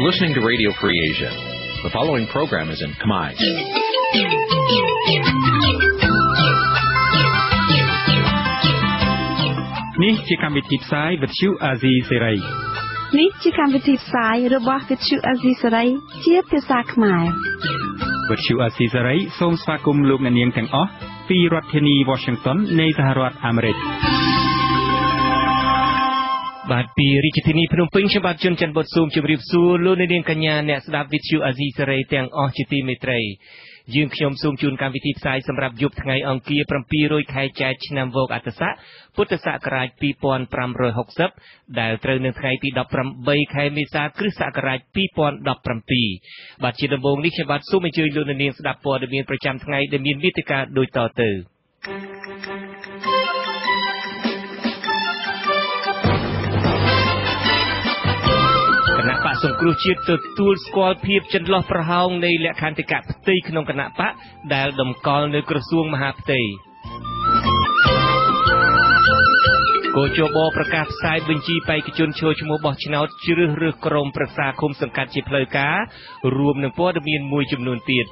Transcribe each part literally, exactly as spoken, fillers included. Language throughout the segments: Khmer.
listening to Radio Free Asia. The following program is in Khmer. Nǐ chi càm bi tiệp xáy vệt chiu a zì sê ray. Nǐ chi càm bi tiệp xáyរបស់វិទ្យុអាស៊ីសេរីជាភាសាខ្មែរវិទ្យុអាស៊ីសេរីសូមស្វាគមន៍លោកអ្នកនាងទាំងអស់ពីរដ្ឋធានី Washington នៃសហរដ្ឋអាមេរិកបាទពីរាជធានីភ្នំពេញខ្ញុំបាទជួនច័ន្ទបុតស៊ូមជម្រាបសួរលោកអ្នកនាងកញ្ញាអ្នកស្ដាប់វិទ្យុអាស៊ីសេរីទាំងអស់ជាទីមេត្រីយើងខ្ញុំសូមជូនកម្មវិធីផ្សាយសម្រាប់យប់ថ្ងៃអង្គារ700ខែចែកឆ្នាំវោកអត្តស័កពុទ្ធសករាជ2560ដែលត្រូវនៅថ្ងៃទី18ខែមេសាគ្រិស្តសករាជ2017បាទជាដំបូងនេះខ្ញុំបាទសូមអញ្ជើញលោកអ្នកនាងស្ដាប់ព័ត៌មានប្រចាំថ្ងៃដែលមានមេត្តាដូចតទៅគណៈបកសង្គ្រោះជាតិទទួលស្គាល់ភាពចន្លោះប្រហោងនៃលក្ខន្តិកៈផ្ទៃក្នុងគណៈបកដែលតម្កល់នៅក្រសួងមហាផ្ទៃគោចបប្រកាសផ្សាយបញ្ជីបេក្ខជនចូលឈ្មោះបោះឆ្នោតជ្រើសរើសក្រុមប្រឹក្សាឃុំសង្កាត់ជាផ្លូវការរួមនឹងព័ត៌មានមួយចំនួនទៀត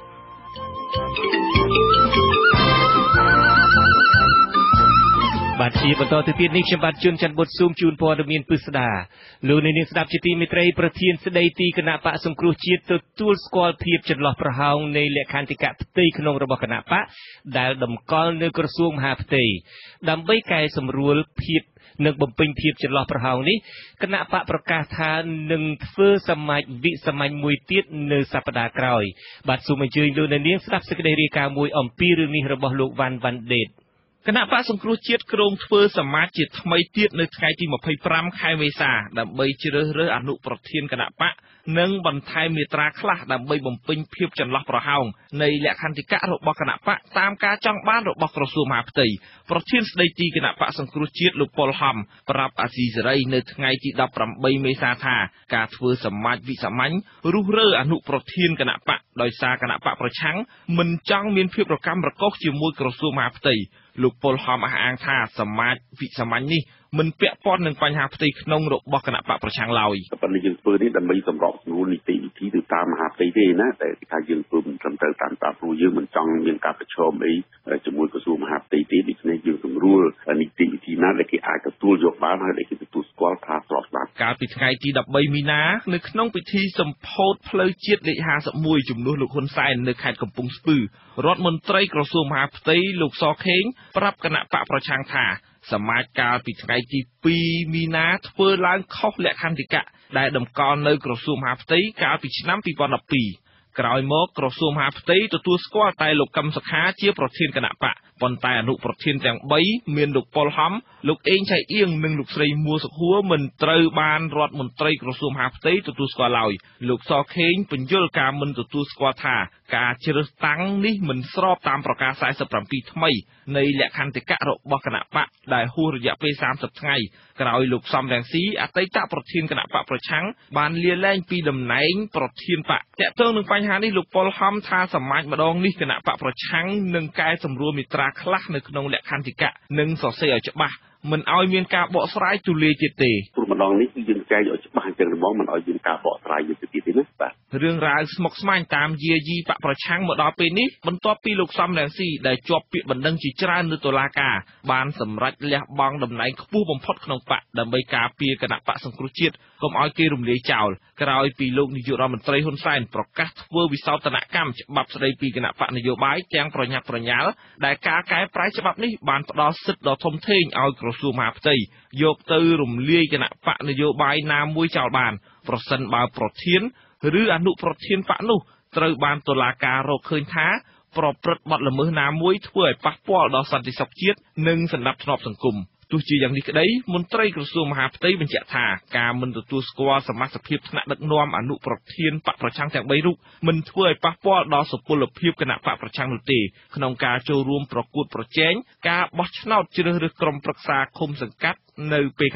បាទជាបន្តទៅទៀតនេះខ្ញុំបាទជួនច័ន្ទបុតស៊ូមជូនព័ត៌មានពិស្ដាលោកអ្នកនាងស្ដាប់ជាទីមេត្រីប្រធានស្ដីទីគណៈបកសង្គ្រោះជាតិទទួលស្គាល់ភាពចន្លោះប្រហោងនៃលក្ខន្តិកៈផ្ទៃក្នុងរបស់គណៈបកដែលតម្កល់នៅក្រសួងមហាផ្ទៃដើម្បីកែសម្រួលភាពនិងបំពេញភាពចន្លោះប្រហោងនេះគណៈបកប្រកាសថានឹងធ្វើសមាជវិសាមញ្ញមួយទៀតនៅសប្តាហ៍ក្រោយបាទសូមអញ្ជើញលោកអ្នកនាងស្ដាប់សេចក្តីរាយការណ៍មួយអំពីរឿងនេះរបស់លោកវ៉ាន់វ៉ាន់ដេតគណៈបកសង្គ្រោះជាតិក្រុងធ្វើសមាជជាថ្មីទៀតនៅថ្ងៃទី25ខែមេសាដើម្បីជ្រើសរើសអនុប្រធានគណៈបកនិងបន្ថែមមាត្រាខ្លះដើម្បីបំពេញភាពចន្លោះប្រហោងនៃលក្ខន្តិកៈរបស់គណៈបកតាមការចង់បានរបស់ក្រសួងមហាផ្ទៃប្រធានស្ដីទីគណៈបកសង្គ្រោះជាតិលោកប៉ុលហំប្រាប់អាស៊ីសេរីនៅថ្ងៃទី18មេសាថាការធ្វើសមាជវិសាមញ្ញរុះរើអនុប្រធានគណៈបកដោយសារគណៈបកប្រឆាំងមិនចង់មានភាពរកម្មរកុសជាមួយក្រសួងមហាផ្ទៃលោកប៉ុលហំអះអាងថាសមាជវិសាមញ្ញនេះមិនពាក់ព័ន្ធនឹងបញ្ហាផ្ទៃក្នុងរបស់គណៈបកប្រឆាំងឡើយប៉ុន្តែយើងធ្វើនេះដើម្បីសម្របសម្រួលនីតិវិធីទៅតាមមហាផ្ទៃទេណាតែថាយើងធ្វើមិនត្រឹមត្រូវតាមតាមព្រោះយើងមិនចង់មានការប្រឈមអីជាមួយក្រសួងមហាផ្ទៃទេដូច្នេះយើងសម្រួលនីតិវិធីណាដែលគេអាចទទួលយកបានហើយដែលគេទទួលស្គាល់ថាស្របច្បាប់កាលពីថ្ងៃទី13មីនានៅក្នុងពិធីសម្ពោធផ្លូវជាតិលេខហាសិបមួយជំនួសលោកហ៊ុនសែននៅខេត្តកំពង់ស្ពឺរដ្ឋមន្ត្រីក្រសួងមហាផ្ទៃលោកសខេងប្រាប់គណៈបកប្រឆាំងថាសមាជកាលពីថ្ងៃទីពីរមីនាធ្វើឡើងខុសលក្ខន្តិកៈដែលតម្កល់នៅក្រសួងមហាផ្ទៃកាលពីឆ្នាំពីរពាន់ដប់ពីរក្រោយមកក្រសួងមហាផ្ទៃទទួលស្គាល់តែលោកកឹមសុខាជាប្រធានគណៈបកប៉ុន្តែអនុប្រធានទាំង3មានលោកប៉ុលហំលោកអេងឆៃអៀងនិងលោកស្រីមួសុខួរមិនត្រូវបានរដ្ឋមន្ត្រីក្រសួងមហាផ្ទៃទទួលស្គាល់ឡើយលោកសខេងបញ្យល់ការមិនទទួលស្គាល់ថាការជ្រើសតាំងនេះមិនស្របតាមប្រកាសខ្សែសិបប្រាំពីរថ្មីនៃលក្ខន្តិកៈរបស់គណៈបកដែលហួសរយៈពេលសាមសិបថ្ងៃក្រោយលោកសំរងស៊ីអតីតប្រធានគណៈបកប្រឆាំងបានលាលែងពីតំណែងប្រធានបកតាក់ទងនឹងបញ្ហានេះលោកប៉ុលហំថាសមាជម្ដងនេះគណៈបកប្រឆាំងនឹងកែសម្រួលមាត្រាខ្លះនៅក្នុងលក្ខន្តិកៈនិងសរសេរឲ្យច្បាស់មិនឲ្យមានការបកស្រាយទូលាយទៀតទេព្រោះម្ដងនេះគឺយើងចែកឲ្យច្បាស់អញ្ចឹងរបស់មិនឲ្យមានការបកស្រាយទៀតទៀតទេណាបាទរឿងរ៉ាវស្មុគស្មាញតាមយាយីបកប្រឆាំងមកដល់ពេលនេះបន្ទាប់ពីលោកសំរងស៊ីដែលជាប់ពាក្យបណ្ដឹងជាច្រើននៅតុលាការបានសម្រេចលះបង់តំណែងខ្ពស់បំផុតក្នុងបកដើម្បីការពារគណៈបកសង្គ្រោះជាតិកុំឲ្យគេរំលាយចោលក្រោយពីលោកនាយករដ្ឋមន្ត្រីហ៊ុនសែនប្រកាសធ្វើវិសោធនកម្មច្បាប់ស្តីពីគណៈបកនយោបាយទាំងប្រញាប់ប្រញាល់ដែលការកែប្រែច្បាប់នេះបានផ្ដល់សិទ្ធិដ៏ធំធេងឲ្យក្រសួងមហាផ្ទៃយកទៅរំលាយគណៈបកនយោបាយណាមួយចោលបានប្រសិនបើប្រធានឬអនុប្រធានបកនោះត្រូវបានតុលាការរកឃើញថាប្រព្រឹត្តបទល្មើសណាមួយធ្វើឲ្យប៉ះពាល់ដល់សន្តិសុខជាតិនិងសណ្ដាប់ធ្នាប់សង្គមទោះជាយ៉ាងនេះក្តីមន្ត្រីក្រសួងមហាផ្ទៃបញ្ជាក់ថាការមិនទទួលស្គាល់សមាជិកភាពថ្នាក់ដឹកនាំអនុប្រធានបកប្រឆាំងទាំងបីរូបមិនធ្វើឲ្យប៉ះពាល់ដល់សុពលភាពគណៈបកប្រឆាំងនោះទេក្នុងការចូលរួមប្រកួតប្រជែងការបោះឆ្នោតជ្រើសរើសក្រុមប្រឹក្សាឃុំសង្កាត់នៅពេលខាងមុខ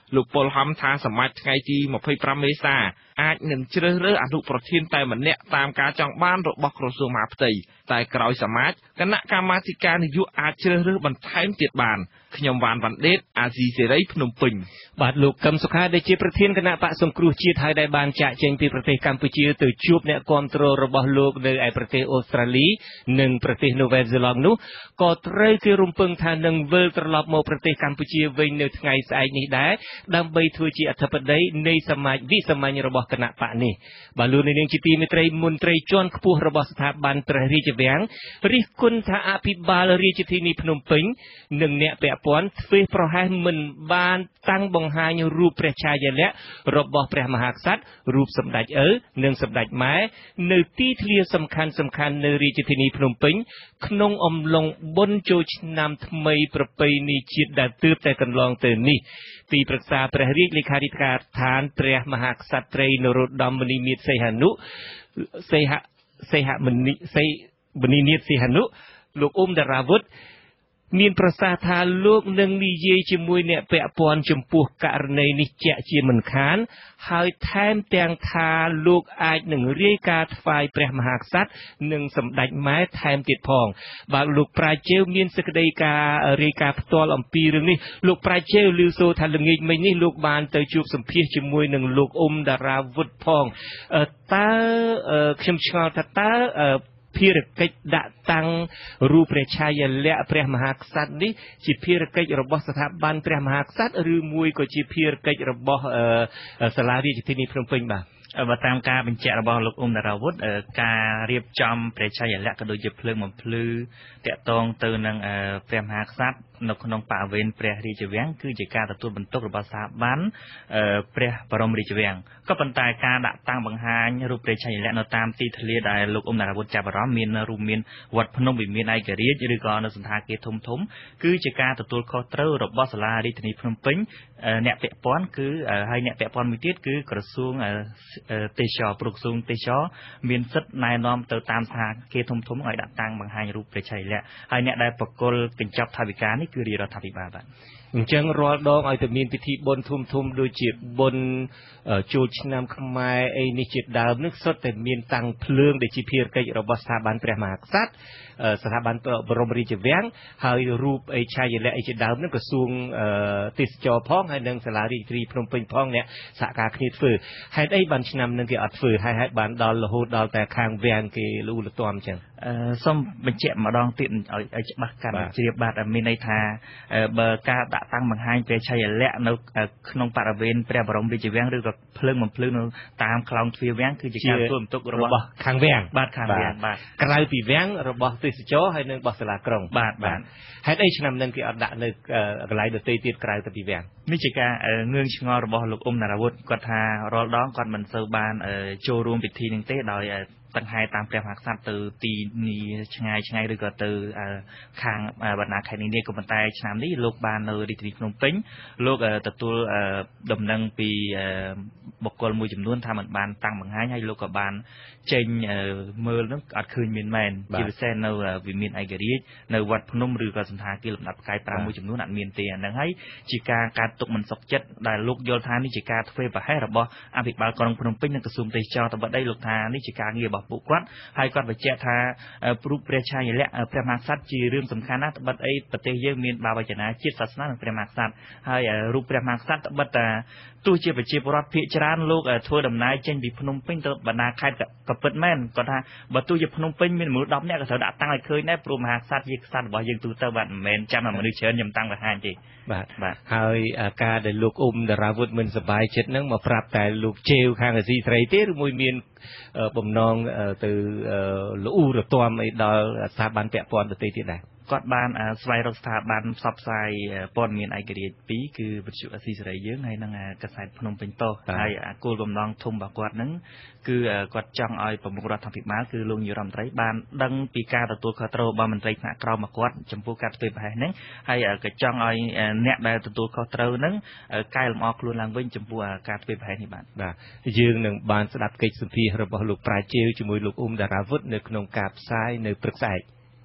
លោកពលហំថាសមាជថ្ងៃទីยี่สิบห้าមេសាអាចនឹងជ្រើសរើសអនុប្រធានតែម្នាក់តាមការចង់បានរបស់ក្រសួងមហាផ្ទៃតែក្រោយសមាជគណៈកម្មាធិការនយោបាយអាចជ្រើសរើសបន្ថែមទៀតបានខ្ញុំវ៉ានវ៉ាន់ដេតអាស៊ីសេរីភ្នំពេញបាទលោកកឹមសុខាដែលជាប្រធានគណៈបកសង្គ្រោះជាតិហើយដែលបានចាក់ចែងពីប្រទេសកម្ពុជាទៅជួបអ្នកគាំទ្ររបស់លោកនៅឯប្រទេសអូស្ត្រាលីនិងប្រទេសនូវែលសេឡង់នោះក៏ត្រូវគេរំពឹងថានឹងវិលត្រឡប់មកប្រទេសកម្ពុជាវិញនៅថ្ងៃស្អែកនេះដែរដើម្បីធ្វើជាអធិបតីនៃសមាជវិសាមញ្ញរបស់គណៈបកនេះបាទលោកនាងជាទីមេត្រីមន្ត្រីជាន់ខ្ពស់របស់ស្ថាប័នព្រះរាជវាំងរិះគន់ថាអភិបាលរាជធានីភ្នំពេញនិងអ្នកពាក់ព័ន្ធធ្វើប្រហែសមិនបានតាំងបង្ហាញរូបព្រះឆាយាល័ក្ខណ៍របស់ព្រះមហាក្សត្ររូបសម្ដេចឪនិងសម្ដេចម៉ែនៅទីធ្លាសំខាន់សំខាន់នៅរាជធានីភ្នំពេញក្នុងអំឡុងបុណ្យចូលឆ្នាំថ្មីប្រពៃណីជាតិដែលទើបតែកន្លងទៅនេះទីប្រឹក្សាព្រះរាជលេខាធិការឋានព្រះមហាក្សត្រីនរោត្តមមុនីមាត្រសីហនុសីហសីហមុនីសីមុនីនាថសីហនុលោកអ៊ុំតារាវុធមានប្រសាសន៍ថាលោកនឹងនិយាយជាមួយអ្នកពាក់ព័ន្ធចំពោះករណីនេះជាក់ជាមិនខានហើយថែមទាំងថាលោកអាចនឹងរាយការណ៍ថ្វាយព្រះមហាក្សត្រនិងសម្ដេចម៉ែថែមទៀតផងបាទលោកប្រាជ្ញជេវមានសេចក្តីការរាយការណ៍ផ្ទាល់អំពីរឿងនេះលោកប្រាជ្ញជេវឮសូរថាល្ងាចមិញនេះលោកបានទៅជួបសម្ភាសជាមួយនឹងលោកអ៊ុំតារាវុធផងតើខ្ញុំឆ្ងល់ថាតើភារកិច្ចដាក់តាំងរូបព្រះឆាយាល័ក្ខណ៍ព្រះមហាក្សត្រនេះជាភារកិច្ចរបស់ស្ថាប័នព្រះមហាក្សត្រឬមួយក៏ជាភារកិច្ចរបស់សាលារាជធានីភ្នំពេញបាទបើតាមការបញ្ជាក់របស់លោកអ៊ុំតារាវុធការរៀបចំព្រះឆាយាល័ក្ខណ៍ក៏ដូចជាភ្លើងបំភ្លឺតាក់ទងទៅនឹងព្រះមហាក្សត្រនៅក្នុងបរិវេណព្រះរាជវាំងគឺជាការទទួលបន្ទុករបស់ស្ថាប័នព្រះបរមរាជវាំងក៏ប៉ុន្តែការដាក់តាំងបង្ហាញរូបព្រះឆាយាល័ក្ខណ៍នៅតាមទីធ្លាដែលលោកអ៊ុំតារាវុធចាប់អារម្មណ៍មានរួមមានវត្តភ្នំវិមានឯករាជ្យឬក៏នៅសន្តាគារធំធំគឺជាការទទួលខុសត្រូវរបស់សាលារាជធានីភ្នំពេញអ្នកពាក់ព័ន្ធគឺហើយអ្នកពាក់ព័ន្ធមួយទៀតគឺក្រសួងទេសចរក្រសួងទេសចរមានសិទ្ធិណែនាំទៅតាមសន្តាគារធំធំឲ្យដាក់តាំងបង្ហាញរូបព្រះឆាយាល័ក្ខណ៍ហើយអ្នកដែលបកគលកញ្ចប់ថវិកានេះគឺរាជរដ្ឋាភិបាលបាទអញ្ចឹងរាល់ដងឲ្យតែមានពិធីបុណ្យធំធំដូចជាបុណ្យចូលឆ្នាំខ្មែរអីនេះជាដើមនេះសុទ្ធតែមានតាំងភ្លើងដែលជាភារកិច្ចរបស់ស្ថាប័នព្រះមហាក្សត្រស្ថាប័នបរមរាជវាំងហើយរូបអីឆាយាល័ក្ខណ៍អីជាដើមនេះក្រសួងទេសចរផងហើយនិងសាលារាជធានីភ្នំពេញផងអ្នកសហការគ្នាធ្វើហេតុអីបានឆ្នាំនឹងគេអត់ធ្វើហើយហេតុបានដល់រហូតដល់តែខាងវាំងគេលូលទាំអញ្ចឹងសូមបញ្ជាក់ម្ដងទៀតឲ្យច្បាស់កាន់ជ្រាបបាទមានន័យថាបើការដាក់តាំងបង្ហាញព្រះឆាយាល័ក្ខណ៍នៅក្នុងបរិវេណព្រះបរមរាជវាំងឬក៏ភ្លើងបំភ្លឺនៅតាមខ្លោងទ្វារវាំងគឺជាការទទួលបន្ទុករបស់ខាងវាំងបាទខាងវាំងបាទក្រៅពីវាំងរបស់ទេសចរហើយនិងរបស់សាលាក្រុងបាទបាទហេតុអីឆ្នាំនឹងគេអត់ដាក់នៅកន្លែងដទៃទៀតក្រៅទៅពីវាំងនេះជាការងឿងឆ្ងល់របស់លោកអ៊ុំតារាវុធគាត់ថារាល់ដងគាត់មិនសូវបានចូលរួមពិធីនឹងទេដោយតង្ហែតាមព្រះមហាក្សត្រទៅទីនេះឆ្ងាយឆ្ងាយឬក៏ទៅខាងបណ្ដាខេត្តនេះក៏ប៉ុន្តែឆ្នាំនេះលោកបាននៅរាជធានីភ្នំពេញលោកទទួលដំណឹងពីបុគ្គលមួយចំនួនថាมันបានតាំងបង្ហាញហើយលោកក៏បានចេញមើលនឹងអត់ឃើញមានមែនជាពិសេសនៅវិមានឯករាជ្យនៅវត្តភ្នំឬក៏សន្តាគារលំដាប់ផ្កាយប្រាំមួយចំនួនអត់មានទេអាហ្នឹងហើយជាការកើតទុកមិនសុខចិត្តដែលលោកយល់ថានេះជាការធ្វើប្រហែសរបស់អភិបាលក្រុងភ្នំពេញនិងក្រសួងទេសចរទៅបាត់ដីលោកថានេះជាការងាររបស់ពួកគាត់ហើយគាត់បញ្ជាក់ថារូបព្រះឆាយាល័ក្ខណ៍ព្រះមហាក្សត្រជារឿងសំខាន់ណាស់ត្បិតអីប្រទេសយើងមានបាវចនាជាតិសាសនានិងព្រះមហាក្សត្រហើយរូបព្រះមហាក្សត្រត្បិតថាទោះជាប្រជាពលរដ្ឋភាគច្រើនលោកធ្វើដំណើរចេញពីភ្នំពេញទៅបណ្ដាខេត្តក៏ពិតមែនគាត់ថាបើទោះជាភ្នំពេញមានមនុស្សដប់នាក់ក៏ត្រូវដាក់តាំងឲ្យឃើញដែរព្រោះមហាក្សត្រជាក្សត្ររបស់យើងទូទៅបាទមិនមែនចាំតែមនុស្សច្រើនខ្ញុំតាំងបង្ហាញទេបាទបាទហើយការដែលលោកអ៊ុំតារាវុធមិនសប្បាយចិត្តហ្នឹងមកប្រាប់តែលោកជេវខាងអាស៊ីសេរីទេឬមួយមានបំណងទៅលូរទាំអីដល់ស្ថាប័នពាក់ព័ន្ធដទៃទៀតដែរគាត់បានស្វែងរកស្ថាប័នផ្សព្វផ្សាយព័ត៌មានឯករាជ្យពីរគឺវិទ្យុអាស៊ីសេរីយើងហើយនិងកាសែតភ្នំពេញប៉ុស្តិ៍ហើយគោលបំណងធំរបស់គាត់ហ្នឹងគឺគាត់ចង់ឲ្យប្រមុខរដ្ឋាភិបាលគឺលោកនាយរដ្ឋមន្ត្រីបានដឹងពីការទទួលខុសត្រូវរបស់មន្ត្រីថ្នាក់ក្រោមរបស់គាត់ចំពោះការធ្វើប្រហែសហ្នឹងហើយក៏ចង់ឲ្យអ្នកដែលទទួលខុសត្រូវហ្នឹងកែលម្អខ្លួនឡើងវិញចំពោះការធ្វើប្រហែសនេះបាទបាទយើងនឹងបានស្ដាប់កិច្ចសម្ភាសន៍របស់លោកប្រាជ្ញជេវជាមួយលោកអ៊ុំតារាវុធនៅក្នុងការផ្សាយនៅព្រឹកស្អែក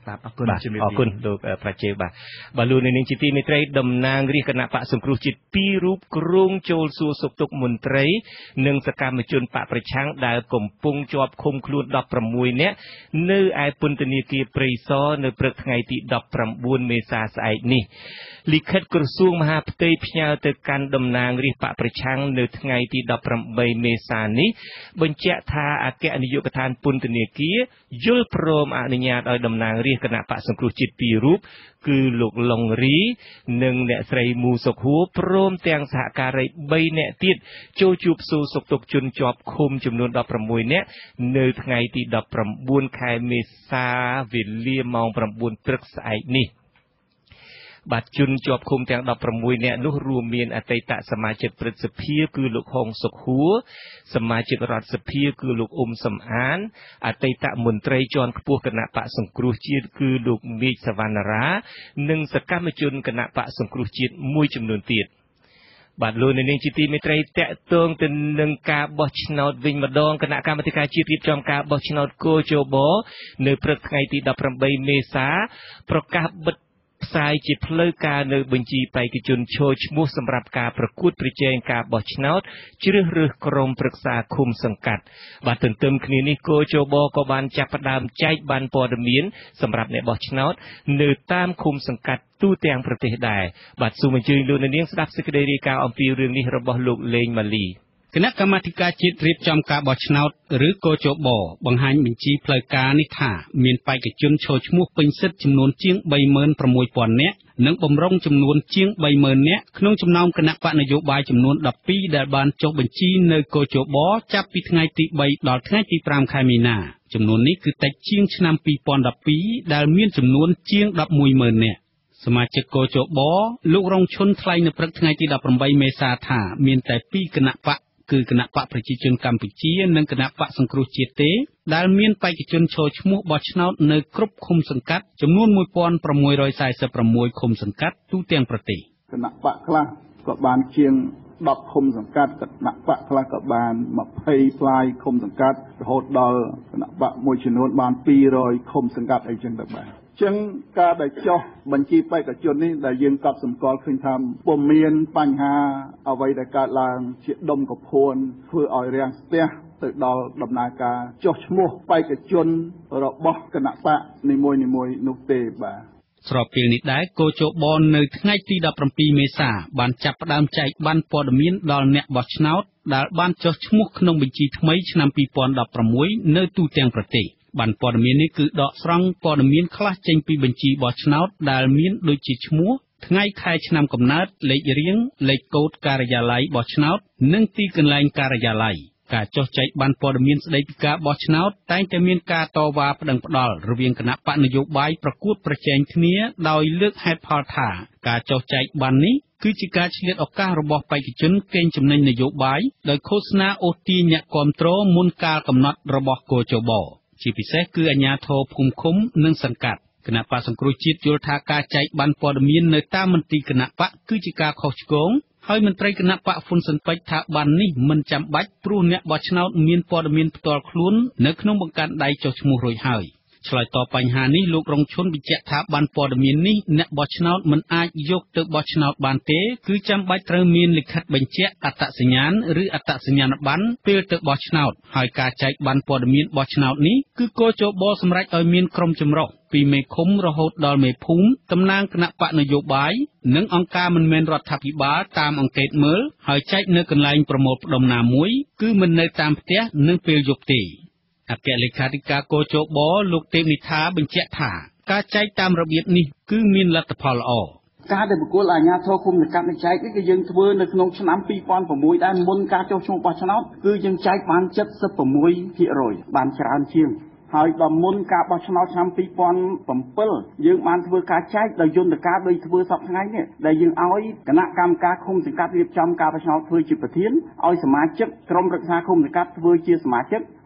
បាទអរគុណជំរាបអរគុណលោកប្រជាបាទបាទលោកនាងជាទីមេត្រីតំណាងរាជគណៈបកសង្គ្រោះជាតិពីររូបគ្រងចូលសួរសុខទុក្ខមន្ត្រីនិងសកម្មជនបកប្រឆាំងដែលកំពុងជាប់ឃុំខ្លួនដប់ប្រាំមួយនាក់នៅឯពន្ធនាគារព្រៃសរនៅព្រឹកថ្ងៃទីដប់ប្រាំបួនមេសាស្អែកនេះលិខិតក្រសួងមហាផ្ទៃផ្ញើទៅកាន់តំណាងរាជបកប្រឆាំងនៅថ្ងៃទីដប់ប្រាំបីមេសានេះបញ្ជាក់ថាអគ្គនាយកដ្ឋានពន្ធនាគារយល់ព្រមអនុញ្ញាតឲ្យតំណាងរាជគណៈបកសង្គ្រោះជាតិពីររូបគឺលោកឡុងរីនិងអ្នកស្រីមូសុខហួរព្រមទាំងសហការីបីនាក់ទៀតចូលជួបសួរសុខទុក្ខជនជាប់ឃុំចំនួនដប់ប្រាំមួយនាក់នៅថ្ងៃទីដប់ប្រាំបួនខែមេសាវេលាម៉ោងប្រាំបួនព្រឹកស្អែកនេះបាទជនជាប់ឃុំទាំងដប់ប្រាំមួយនាក់នោះរួមមានអតីតសមាជិកព្រឹទ្ធសភាគឺលោកហុងសុខហួរសមាជិករដ្ឋសភាគឺលោកអ៊ុំសំអានអតីតមន្ត្រីជាន់ខ្ពស់គណៈបកសង្គ្រោះជាតិគឺលោកមេឃសវណ្ណារានិងសកម្មជនគណៈបកសង្គ្រោះជាតិមួយចំនួនទៀតបាទលោកនាងជាទីមេត្រីតកតងទៅនឹងការបោះឆ្នោតវិញម្ដងគណៈកម្មាធិការជាតិរៀបចំការបោះឆ្នោតកោជបនៅព្រឹកថ្ងៃទីដប់ប្រាំបីមេសាប្រកាសបិទផ្សាយជាផ្លូវការនៅបញ្ជីបេក្ខជនចូលឈ្មោះសម្រាប់ការប្រកួតប្រជែងការបោះឆ្នោតជ្រើសរើសក្រុមប្រឹក្សាឃុំសង្កាត់បាទទន្ទឹមគ្នានេះគោជបក៏បានចាប់ផ្ដើមចែកបានព័ត៌មានសម្រាប់អ្នកបោះឆ្នោតនៅតាមឃុំសង្កាត់ទូទាំងប្រទេសដែរបាទសូមអញ្ជើញលោកនាងស្ដាប់សេចក្តីរាយការណ៍អំពីរឿងនេះរបស់លោកលេងម៉ាលីគណៈកម្មាធិការជាតិរៀបចំការបោះឆ្នោតឬកោជបបង្ហាញបញ្ជីផ្លូវការនេះថាមានបេក្ខជនចូលឈ្មោះពេញសិទ្ធិចំនួនជាង បីម៉ឺនប្រាំមួយពាន់នាក់និងបំរុងចំនួនជាង បីម៉ឺននាក់ក្នុងចំណោមគណៈបកនយោបាយចំនួនដប់ពីរដែលបានចុះបញ្ជីនៅកោជបចាប់ពីថ្ងៃទីបីដល់ថ្ងៃទីប្រាំខែមីនាចំនួននេះគឺតិចជាងឆ្នាំពីរពាន់ដប់ពីរដែលមានចំនួនជាង ដប់មួយម៉ឺននាក់សមាជិកកោជបលោករងឈុនថ្លែងនៅព្រឹកថ្ងៃទីដប់ប្រាំបីមេសាថាមានតែពីរគណៈបកគឺគណៈបកប្រជាជនកម្ពុជានិងគណៈបកសង្គ្រោះជាតិទេដែលមានបេក្ខជនចូលឈ្មោះបោះឆ្នោតនៅគ្រប់ឃុំសង្កាត់ចំនួនមួយពាន់ប្រាំមួយរយសែសិបប្រាំមួយឃុំសង្កាត់ទូទាំងប្រទេសគណៈបកខ្លះក៏បានជាងដប់ឃុំសង្កាត់គណៈបកខ្លះក៏បានยี่สิบផ្លាយឃុំសង្កាត់រហូតដល់គណៈបកមួយចំនួនបានពីររយឃុំសង្កាត់អីចឹងទៅបាទចឹងការដែលចុះបញ្ជីបេក្ខជននេះដែលយើងកត់សម្គាល់ឃើញថាពុំមានបញ្ហាអ្វីដែលកើតឡើងជាដុំកភួនធ្វើឲ្យរាំងស្ទះទៅដល់ដំណើរការចុះឈ្មោះបេក្ខជនរបស់គណៈបកនីមួយៗនោះទេបាទស្របពេលនេះដែរកោជបនៅថ្ងៃទីដប់ប្រាំពីរមេសាបានចាប់ផ្ដើមចែកបានព័ត៌មានដល់អ្នកបោះឆ្នោតដែលបានចុះឈ្មោះក្នុងបញ្ជីថ្មីឆ្នាំពីរពាន់ដប់ប្រាំមួយនៅទូទាំងប្រទេសបានព័ត៌មាននេះគឺដកស្រង់ព័ត៌មានខ្លះចេញពីបញ្ជីបោះឆ្នោតដែលមានដូចជាឈ្មោះថ្ងៃខែឆ្នាំកំណើតលេខរៀងលេខកូដការិយាល័យបោះឆ្នោតនិងទីកន្លែងការិយាល័យការចុះចែកបានព័ត៌មានស្ដីពីការបោះឆ្នោតតែងតែមានការតវ៉ាប្តឹងផ្តល់រវាងគណៈបកនយោបាយប្រកួតប្រជែងគ្នាដោយលើកហេតុផលថាការចុះចែកបាននេះគឺជាការឆ្លៀតឱកាសរបស់បេក្ខជនកេងចំណេញនយោបាយដោយឃោសនាអូសទាញអ្នកគាំទ្រមុនកាលកំណត់របស់កោជបជាពិសេសគឺអាជ្ញាធរភូមិឃុំនិងសង្កាត់គណៈបកសង្គ្រោះជាតិយល់ថាការចែកបានព័ត៌មាននៅតាមមន្ទីរគណៈបកគឺជាការខុសឆ្គងហើយមន្ត្រីគណៈបកហ៊ុនស៊ិនប៉ិចថាបាននេះមិនចាំបាច់ព្រោះអ្នកបោះឆ្នោតមានព័ត៌មានផ្ទាល់ខ្លួននៅក្នុងបង្កាន់ដៃចុះឈ្មោះរួចហើយឆ្លើយតបបញ្ហានេះលោករងឈុនបញ្ជាក់ថាបានព័ត៌មាននេះអ្នកបោះឆ្នោតមិនអាចយកទៅបោះឆ្នោតបានទេគឺចាំបាច់ត្រូវមានលិខិតបញ្ជាក់អត្តសញ្ញាណឬអត្តសញ្ញាណប័ណ្ណពេលទៅបោះឆ្នោតហើយការចែកបានព័ត៌មានបោះឆ្នោតនេះគឺកោជបសម្រេចឲ្យមានក្រុមចម្រុះពីមេឃុំរហូតដល់មេភូមិតំណាងគណៈបកនយោបាយនិងអង្គការមិនមែនរដ្ឋាភិបាលតាមអង្កេតមើលហើយចែកនៅកន្លែងប្រមូលផ្ដុំណាមួយគឺមិននៅតាមផ្ទះនិងពេលយប់ទេអគ្គលេខាធិការកោជបលោកទេពនិថាបញ្ជាក់ថាការចែកតាមរបៀបនេះគឺមានលទ្ធផលល្អការដែលបកគលអាជ្ញាធរគុំសង្កាត់នៃចែកនេះគឺយើងធ្វើនៅក្នុងឆ្នាំពីរពាន់ប្រាំមួយដែរមុនការចុះឈ្មោះបោះឆ្នោតគឺយើងចែកបានเจ็ดสิบหกភាគរយបានច្រើនជាងហើយដល់មុនការបោះឆ្នោតឆ្នាំពីរពាន់bảyយើងបានធ្វើការចែកដោយយន្តការដោយធ្វើសពថ្ងៃនេះដែលយើងឲ្យគណៈកម្មការឃុំសង្កាត់រៀបចំការបោះឆ្នោតធ្វើជាប្រធានឲ្យសមាជិកក្រុមប្រឹក្សាឃុំសង្កាត់ធ្វើជាសមាជិកហ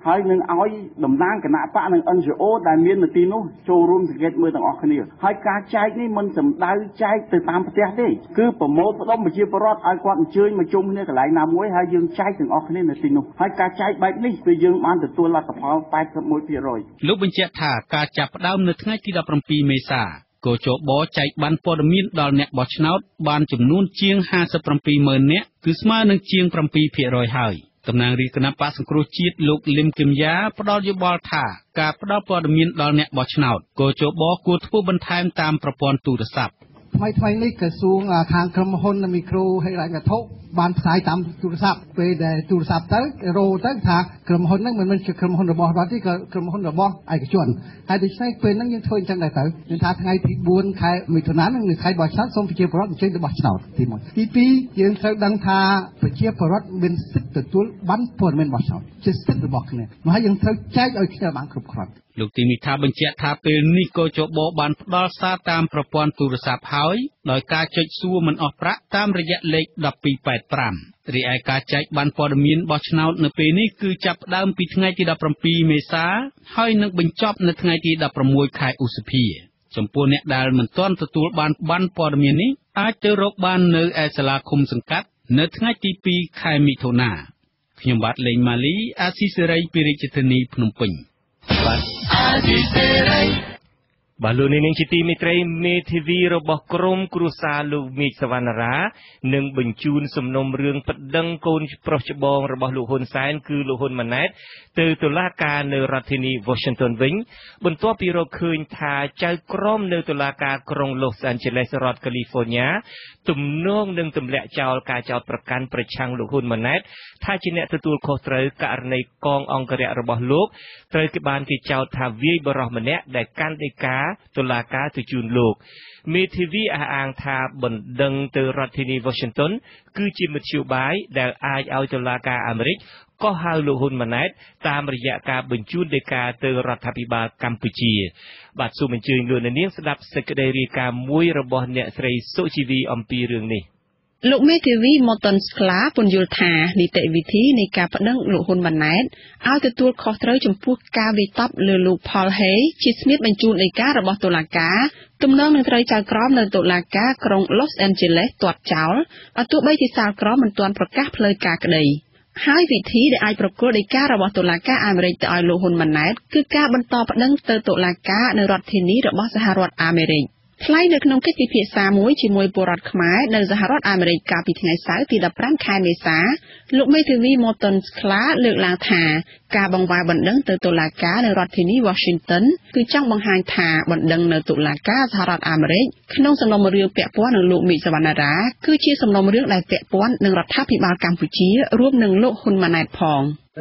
ហើយនឹងឲ្យតំណាងគណៈបកនិង N G O ដែលមាននៅទីនោះចូលរួមសង្កេតមើលទាំងអស់គ្នាហើយការចែកនេះមិនសំដៅចែកទៅតាមផ្ទះទេគឺប្រមូលផ្ដុំប្រជាពលរដ្ឋឲ្យគាត់អញ្ជើញមកជុំគ្នាកន្លែងណាមួយហើយយើងចែកទាំងអស់គ្នានៅទីនោះហើយការចែកបែបនេះគឺយើងបានទទួលលទ្ធផល แปดสิบเอ็ดเปอร์เซ็นต์លោកបញ្ជាក់ថាការចាប់ផ្ដើមនៅថ្ងៃទីដប់ប្រាំពីរមេសាកោជបចែកបានព័ត៌មានដល់អ្នកបោះឆ្នោតបានចំនួនជាងห้าสิบเจ็ดหมื่นនាក់គឺស្មើនឹងជាង seven percent ហើយតំណាងរាជគណៈបក្សសង្គ្រោះជាតិលោកលឹមគឹមយ៉ាផ្ដល់យោបល់ថាការផ្ដល់ព័ត៌មានដល់អ្នកបោះឆ្នោតកោជបគួរធ្វើបន្ថែមតាមប្រព័ន្ធទូរស័ព្ទថ្មីថ្មីនេះក្រសួងខាងក្រុមហ៊ុនមីក្រូហិរញ្ញវត្ថុបានផ្សាយតាមទូរស័ព្ទពេលដែលទូរស័ព្ទទៅរោទៅថាក្រុមហ៊ុនហ្នឹងមិនមែនជាក្រុមហ៊ុនរបស់រដ្ឋទេក៏ក្រុមហ៊ុនរបស់ឯកជនហើយដូច្នេះពេលហ្នឹងយើងធ្វើអញ្ចឹងដែរទៅយើងថាថ្ងៃទីបួនខែមិថុនាហ្នឹងនៅខែបោះឆ្នោតសូមប្រជាពលរដ្ឋអញ្ជើញទៅបោះឆ្នោតទីមួយទីពីរយើងត្រូវដឹងថាប្រជាពលរដ្ឋមានសិទ្ធិទទួលបានព័ត៌មានបោះឆ្នោតជាសិទ្ធិរបស់គ្នាមកហើយយើងត្រូវចែកឲ្យគ្នាបានគ្រប់គ្រាន់លោកទីមីថាបញ្ជាក់ថាពេលនេះកោជបបានផ្ដល់សារតាមប្រព័ន្ធទូរស័ព្ទហើយដោយការចុចសួរមិនអស់ប្រាក់តាមរយៈលេខone two eight fiveរីឯការចែកបានព័ត៌មានបោះឆ្នោតនៅពេលនេះគឺចាប់ផ្ដើមពីថ្ងៃទីដប់ប្រាំពីរមេសាហើយនឹងបញ្ចប់នៅថ្ងៃទីដប់ប្រាំមួយខែឧសភាចំពោះអ្នកដែលមិនទាន់ទទួលបានបានព័ត៌មាននេះអាចទៅរកបាននៅឯសាលាឃុំសង្កាត់នៅថ្ងៃទីពីរខែមិថុនាខ្ញុំបាទលេងម៉ាលីអាស៊ីសេរីពីរាជធានីភ្នំពេញបាទអាស៊ីសេរីបាទលោកនាងជាទីមេត្រីមេធាវីរបស់ក្រមគ្រួសារលោកមេឃសវណ្ណារានឹងបញ្ជូនសំណុំរឿងប្តឹងកូនប្រុសច្បងរបស់លោកហ៊ុនសែនគឺលោកហ៊ុនម៉ាណែតទៅតុលាការនៅរដ្ឋធានី Washington វិញបន្ទាប់ពីរកឃើញថាចៅក្រមនៅតុលាការក្រុង Los Angeles រដ្ឋ California ទំនងនឹងទម្លាក់ចោលការចោទប្រកាន់ប្រឆាំងលោកហ៊ុនម៉ាណែតថាជាអ្នកទទួលខុសត្រូវករណីកងអង្គរៈរបស់លោកត្រូវគេបានគេចោទថាវាយបរិសម្នាក់ដែលកាន់ដីកាតុលាការទៅជូនលោកមេធាវីអះអាងថាបណ្ដឹងទៅរដ្ឋធានី Washington គឺជាមធ្យោបាយដែលអាចឲ្យតុលាការអាមេរិកក៏ហៅលោកហ៊ុនម៉ាណែតតាមរយៈការបញ្ជូនដីកាទៅរដ្ឋាភិបាលកម្ពុជាបាទសូមអញ្ជើញលោកនាងស្ដាប់សេចក្តីរាយការណ៍មួយរបស់អ្នកស្រីសុជីវីអំពីរឿងនេះលោកមេធាវីម៉ូតុនស្ក្លាពន្យល់ថានីតិវិធីនៃការប្តឹងលោកហ៊ុនម៉ាណែតឲ្យទទួលខុសត្រូវចំពោះការវាយតប់លើលោកផលហេជាស្មៀតបញ្ជូនដីការបស់តុលាការទំនងនឹងត្រូវចៅក្រមនៅតុលាការក្រុង Los Angeles ទាត់ចោលបើទោះបីជាសាលក្រមមិនទាន់ប្រកាសផ្លូវការក្តីហើយវិធីដែលអាចប្រគល់ដីការបស់តុលាការអាមេរិកទៅឲ្យលោកហ៊ុនម៉ាណែតគឺការបន្តប្តឹងទៅតុលាការនៅរដ្ឋធានីរបស់សហរដ្ឋអាមេរិកថ្លែងនៅក្នុងកិច្ចពិភាក្សាមួយជាមួយពលរដ្ឋខ្មែរនៅសហរដ្ឋអាមេរិកកាលពីថ្ងៃសៅរ៍ទីដប់ប្រាំខែមេសាលោកមេធាវីម៉ូតុនស្ក្លាលើកឡើងថាការបង្វែរបណ្ដឹងទៅតុលាការនៅរដ្ឋធានី Washington គឺចង់បង្ហាញថាបណ្ដឹងនៅតុលាការសហរដ្ឋអាមេរិកក្នុងសំណុំរឿងពាក់ព័ន្ធនឹងលោកមេឃសវណ្ណារាគឺជាសំណុំរឿងដែលពាក់ព័ន្ធនឹងរដ្ឋាភិបាលកម្ពុជារួមនឹងលោកហ៊ុនម៉ាណែតផង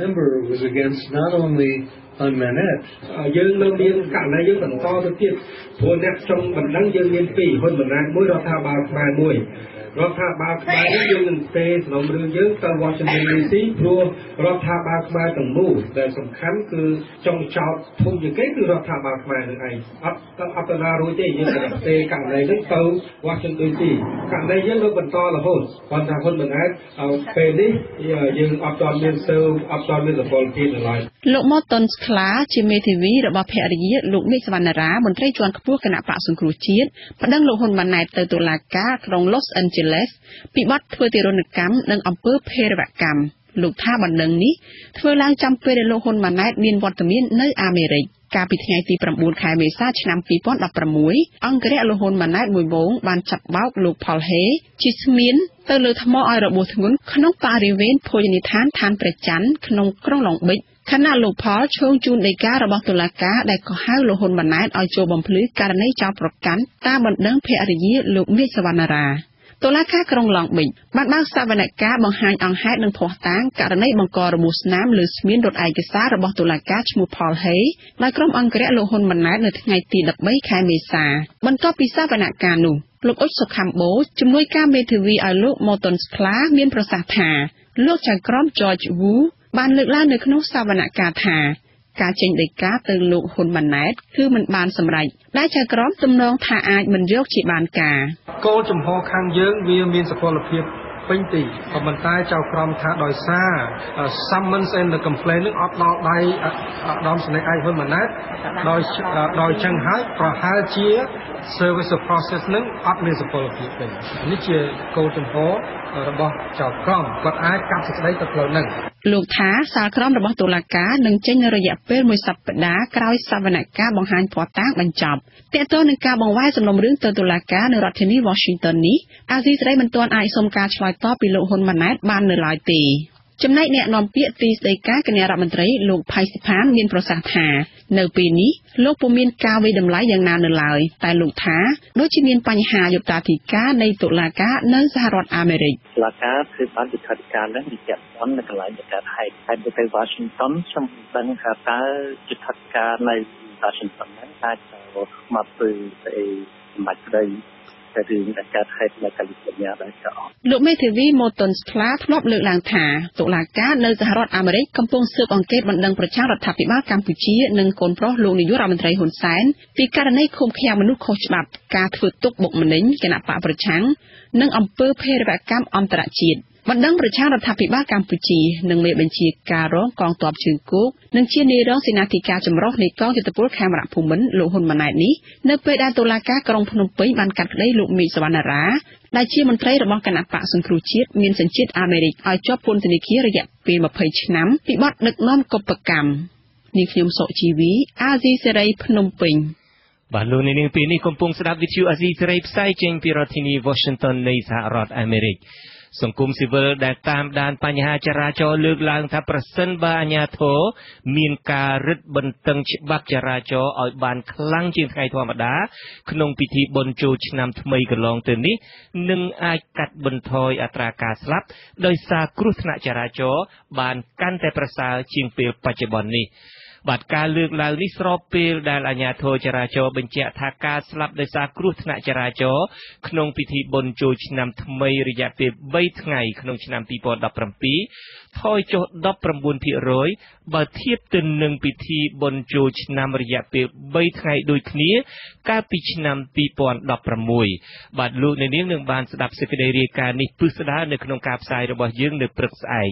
Unmanaged យើងនៅមានករណីយើងបន្តទៅទៀតព្រោះអ្នកចង់បណ្ដឹងយើងមានពីរហ៊ុនម៉ាណែតមួយរដ្ឋាភិបាលខ្មែរមួយរដ្ឋាភិបាលខ្មែរនេះយើងនឹងទេសំណុំរឿងយើងទៅ Washington ឌី ស៊ី ព្រោះរដ្ឋាភិបាលខ្មែរទាំងមូលដែលសំខាន់គឺចង់ចោទធំជាងគេគឺរដ្ឋាភិបាលខ្មែរនឹងឯងអត់អត់ទៅណារួចទេយើងនឹងទេករណីនេះទៅ Washington ឌី ស៊ី ករណីយើងនៅបន្តរហូតគាត់ថាហ៊ុនម៉ាណែតពេលនេះយើងអត់ទាន់មានស៊ើបអត់ទាន់មានសពលភាពឡើយលោកម៉ូតុនស្ក្លាជាមេធាវីរបស់ភរិយាលោកមេឃសវណ្ណារាមន្ត្រីជាន់ខ្ពស់គណៈបក្សសង្គ្រោះជាតិប្តឹងលោកហ៊ុនម៉ាណែតទៅតុលាការក្រុង Los Angeles ពីបទធ្វើទារុណកម្មនិងអំពើភេរវកម្មលោកថាបណ្ដឹងនេះធ្វើឡើងចំពេលដែលលោកហ៊ុនម៉ាណែតមានវត្តមាននៅអាមេរិកកាលពីថ្ងៃទី9ខែមេសាឆ្នាំពីរពាន់ដប់ប្រាំមួយអង្គរៈលោកហ៊ុនម៉ាណែតមួយវងបានចាប់បោកលោកផលហេជាស្មៀនទៅលើថ្មឲ្យរបួសធ្ងន់ក្នុងបរិវេណភោជនីយដ្ឋានឋានព្រះច័ន្ទក្នុងក្រុងឡុងប៊ិចខណៈលោកផលឈោងជូនដីការបស់តុលាការដែលកោះហៅលោកហ៊ុនម៉ាណែតឲ្យចូលបំភ្លឺករណីចោទប្រកាន់តាមបណ្ដឹងភរិយាលោកមេឃសវណ្ណារាតុលាការក្រុងឡុងប៊ិចបានបើកសវនកម្មបង្ហាញអង្គហេតុនិងភស្តុតាងករណីបង្ករបួសស្នាមលើស្ពានរថឯកសាររបស់តុលាការឈ្មោះផលហេដោយក្រុមអង្គរៈលោកហ៊ុនម៉ាណែតនៅថ្ងៃទីដប់បីខែមេសាបន្ទាប់ពីសវនកម្មនោះលោកអ៊ុចសុខំបូជំនួយការមេធាវីឲ្យលោកម៉ូតុនស្ក្លាមានប្រសាសន៍ថាលោកចៅក្រម George Wu បានលើកឡើងនៅក្នុងសវនកម្មថាការចេញដីកាទៅលោកហ៊ុនម៉ាណែតគឺមិនបានសម្រេចដែលចៅក្រមទំនងថាអាចមិនយកជាបានការគោលចំហខាងយើងវាមានសុពលភាពពេញទីក៏មិនតែចៅក្រមថាដោយសារ summons and the complaint នឹងអត់ដល់ដៃឧត្តមសេនីយ៍ឯកហ៊ុនម៉ាណែតដោយដោយចឹងហើយប្រហែលជា service process នឹងអត់មានសុពលភាពទេនេះជាគោលចំហរបស់ចៅក្រមគាត់អាចកាត់សេចក្តីទៅផ្លូវហ្នឹងលោកថាសាលក្រមរបស់តុលាការនឹងចេញនៅរយៈពេលមួយសប្តាហ៍ក្រោយសវនកម្មបង្ហាញភស្តុតាងបញ្ចប់ទាក់ទងនឹងការបង្វែរសំណុំរឿងទៅតុលាការនៅរដ្ឋធានី Washington នេះអាស៊ីសេរីមិនទាន់អាចសុំការឆ្លើយតបពីលោកហ៊ុនម៉ាណែតបាននៅឡើយទេចំណែកអ្នកនាំពាក្យទីស្តីការគណៈរដ្ឋមន្ត្រីលោកផៃសិផានមានប្រសាសន៍ថានៅពេលនេះលោកពុំមានការវិតម្លៃយ៉ាងណានៅឡើយតែលោកថាដូចជាមានបញ្ហាយុត្តាធិការនៃតុលាការនៅសហរដ្ឋអាមេរិកតុលាការធ្វើបានយុត្តាធិការនឹងវិជាព័ន្ធនៅកន្លែងនៃការហែកហើយទៅ Washington ខ្ញុំដឹងថាតើយុត្តាធិការនៅ Washington ហ្នឹងអាចមកធ្វើស្អីសម្រាប់ស្ដីរឿងដែលកើតហេតុនៅកាលីហ្វ័រញ៉ាដែរក៏អត់លោកមេធាវីម៉ូតុនស្ក្លាធ្លាប់លើកឡើងថាតុលាការនៅសហរដ្ឋអាមេរិកកំពុងស៊ើបអង្កេតបណ្ដឹងប្រជារដ្ឋាភិបាលកម្ពុជានិងកូនប្រុសលោកនាយករដ្ឋមន្ត្រីហ៊ុនសែនពីករណីឃុំឃាំងមនុស្សខុសច្បាប់ការធ្វើទុកបុកម្នេញគណៈបកប្រឆាំងនិងអំពើភេរវកម្មអន្តរជាតិបណ្ដឹងប្រជារដ្ឋាភិបាលកម្ពុជានិងមេបញ្ជាការរងកងទ័ពជើងគោកនិងជានាយរងសេនាធិការចម្រុះនៃកងយោធពលខេមរៈភូមិន្ទលោកហ៊ុនម៉ាណែតនេះនៅពេលដែលតុលាការក្រុងភ្នំពេញបានកាត់ក្តីលោកមេឃសវណ្ណារាដែលជាមន្ត្រីរបស់គណៈបកសង្គ្រោះជាតិមានសញ្ជាតិអាមេរិកឲ្យជាប់ពន្ធនាគាររយៈពេលម្ភៃឆ្នាំពីបទដឹកនាំកុបកម្មនេះខ្ញុំសុជីវីអាស៊ីសេរីភ្នំពេញបាទលោកនាងពេលនេះកំពុងស្ដាប់វិទ្យុអាស៊ីសេរីផ្សាយចេញពីរដ្ឋធានី Washington នៃសហរដ្ឋអាមេរិកសង្គមស៊ីវិលដែលតាមដានបញ្ហាចរាចរណ៍លើកឡើងថាប្រសិនបើអាជ្ញាធរមានការរឹតបន្តឹងច្បាប់ចរាចរណ៍ឲ្យបានខ្លាំងជាងថ្ងៃធម្មតាក្នុងពិធីបុណ្យចូលឆ្នាំថ្មីកន្លងទៅនេះនឹងអាចកាត់បន្ថយអត្រាការស្លាប់ដោយសារគ្រោះថ្នាក់ចរាចរណ៍បានកាន់តែប្រសើរជាងពេលបច្ចុប្បន្ននេះបាទការលើកឡើងនេះស្របពេលដែលអាជ្ញាធរចរាចរណ៍បញ្ជាក់ថាការស្លាប់ដោយសារគ្រោះថ្នាក់ចរាចរណ៍ក្នុងពិធីបុណ្យចូលឆ្នាំថ្មីរយៈពេលបីថ្ងៃក្នុងឆ្នាំពីរពាន់ដប់ប្រាំពីរថយចុះដប់ប្រាំបួនភាគរយបើធៀបទៅនឹងពិធីបុណ្យចូលឆ្នាំរយៈពេលបីថ្ងៃដូចគ្នាកាលពីឆ្នាំពីរពាន់ដប់ប្រាំមួយបាទលោកអ្នកនាងនឹងបានស្ដាប់សេចក្តីរាយការណ៍នេះពិស្ដារនៅក្នុងការផ្សាយរបស់យើងនៅព្រឹកស្អែក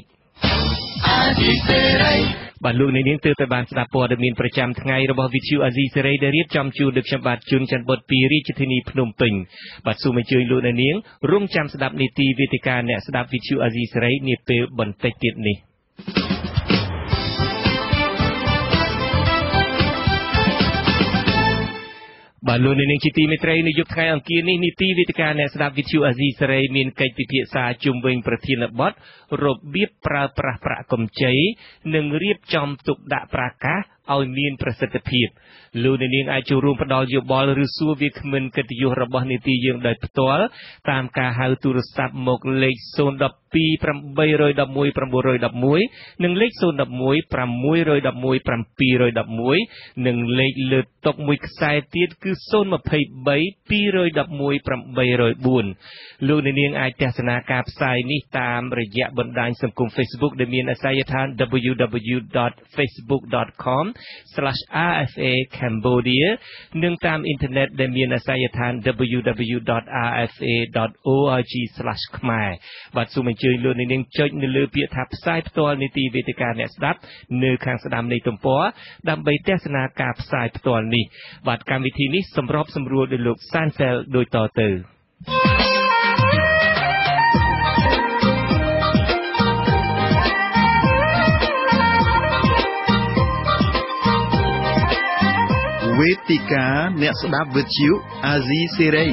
បាទលោកអ្នកនាងទើបតែបានស្ដាប់ព័ត៌មានប្រចាំថ្ងៃរបស់វិទ្យុអាស៊ីសេរីដែលរៀបចំជូនដោយខ្ញុំបាទជួនច័ន្ទបុត្រពីរាជធានីភ្នំពេញបាទសូមអញ្ជើញលោកអ្នកនាងរងចាំស្ដាប់នីតិវេទិកាអ្នកស្ដាប់វិទ្យុអាស៊ីសេរីនាពេលបន្តិចទៀតនេះបាទលោកនាងជាទីមេត្រីនៅយប់ថ្ងៃអង្គារនេះនីតិវេទិកាអ្នកស្ដាប់វិទ្យុអាស៊ីសេរីមានកិច្ចពិភាក្សាជុំវិញប្រធានបទរបៀបប្រើប្រាស់ប្រាក់កម្ចីនិងរៀបចំទុកដាក់ប្រាក់កាសឲ្យមានប្រសិទ្ធភាពលោកនាងអាចចូលរួមផ្ដល់យោបល់ឬសួរវាគ្មិនកិត្តិយសរបស់នីតិយើងដោយផ្ទាល់តាមការហៅទូរស័ព្ទមកលេខศูนย์ หนึ่ง ពី แปด หนึ่ง หนึ่ง หนึ่ง หนึ่ง និងលេខศูนย์ หนึ่ง หนึ่ง หก หนึ่ง หนึ่ง หนึ่ง เจ็ด หนึ่ง និងលេខលើតុកមួយខ្សែទៀតគឺศูนย์ สอง สาม สอง หนึ่ง หนึ่ง แปด ศูนย์ สี่លោកនាងអាចទស្សនាការផ្សាយនេះតាមរយៈបណ្ដាញសង្គម Facebook ដែលមានអាសយដ្ឋាន ดับเบิลยู ดับเบิลยู ดอท เฟซบุ๊ก ดอท คอม ស្លាស อาร์ เอฟ เอ Cambodia និងតាមអ៊ីនធឺណិតដែលមានអាសយដ្ឋាន ดับเบิลยู ดับเบิลยู ดอท อาร์ เอฟ เอ ดอท โอ อาร์ จี ស្លាស ខ្មែរបាទសូមអញ្ជើញលោកនាងចុចនៅលើពាក្យថាផ្សាយផ្ទាល់នីតិវេទិកាអ្នកស្ដាប់នៅខាងស្ដាំនៃទំព័រដើម្បីទស្សនាការផ្សាយផ្ទាល់នេះបាទកម្មវិធីនេះសម្របសម្រួលដោយលោកសានសែលដូចតទៅវេទិកាអ្នកស្ដាប់វិទ្យុអាស៊ីសេរី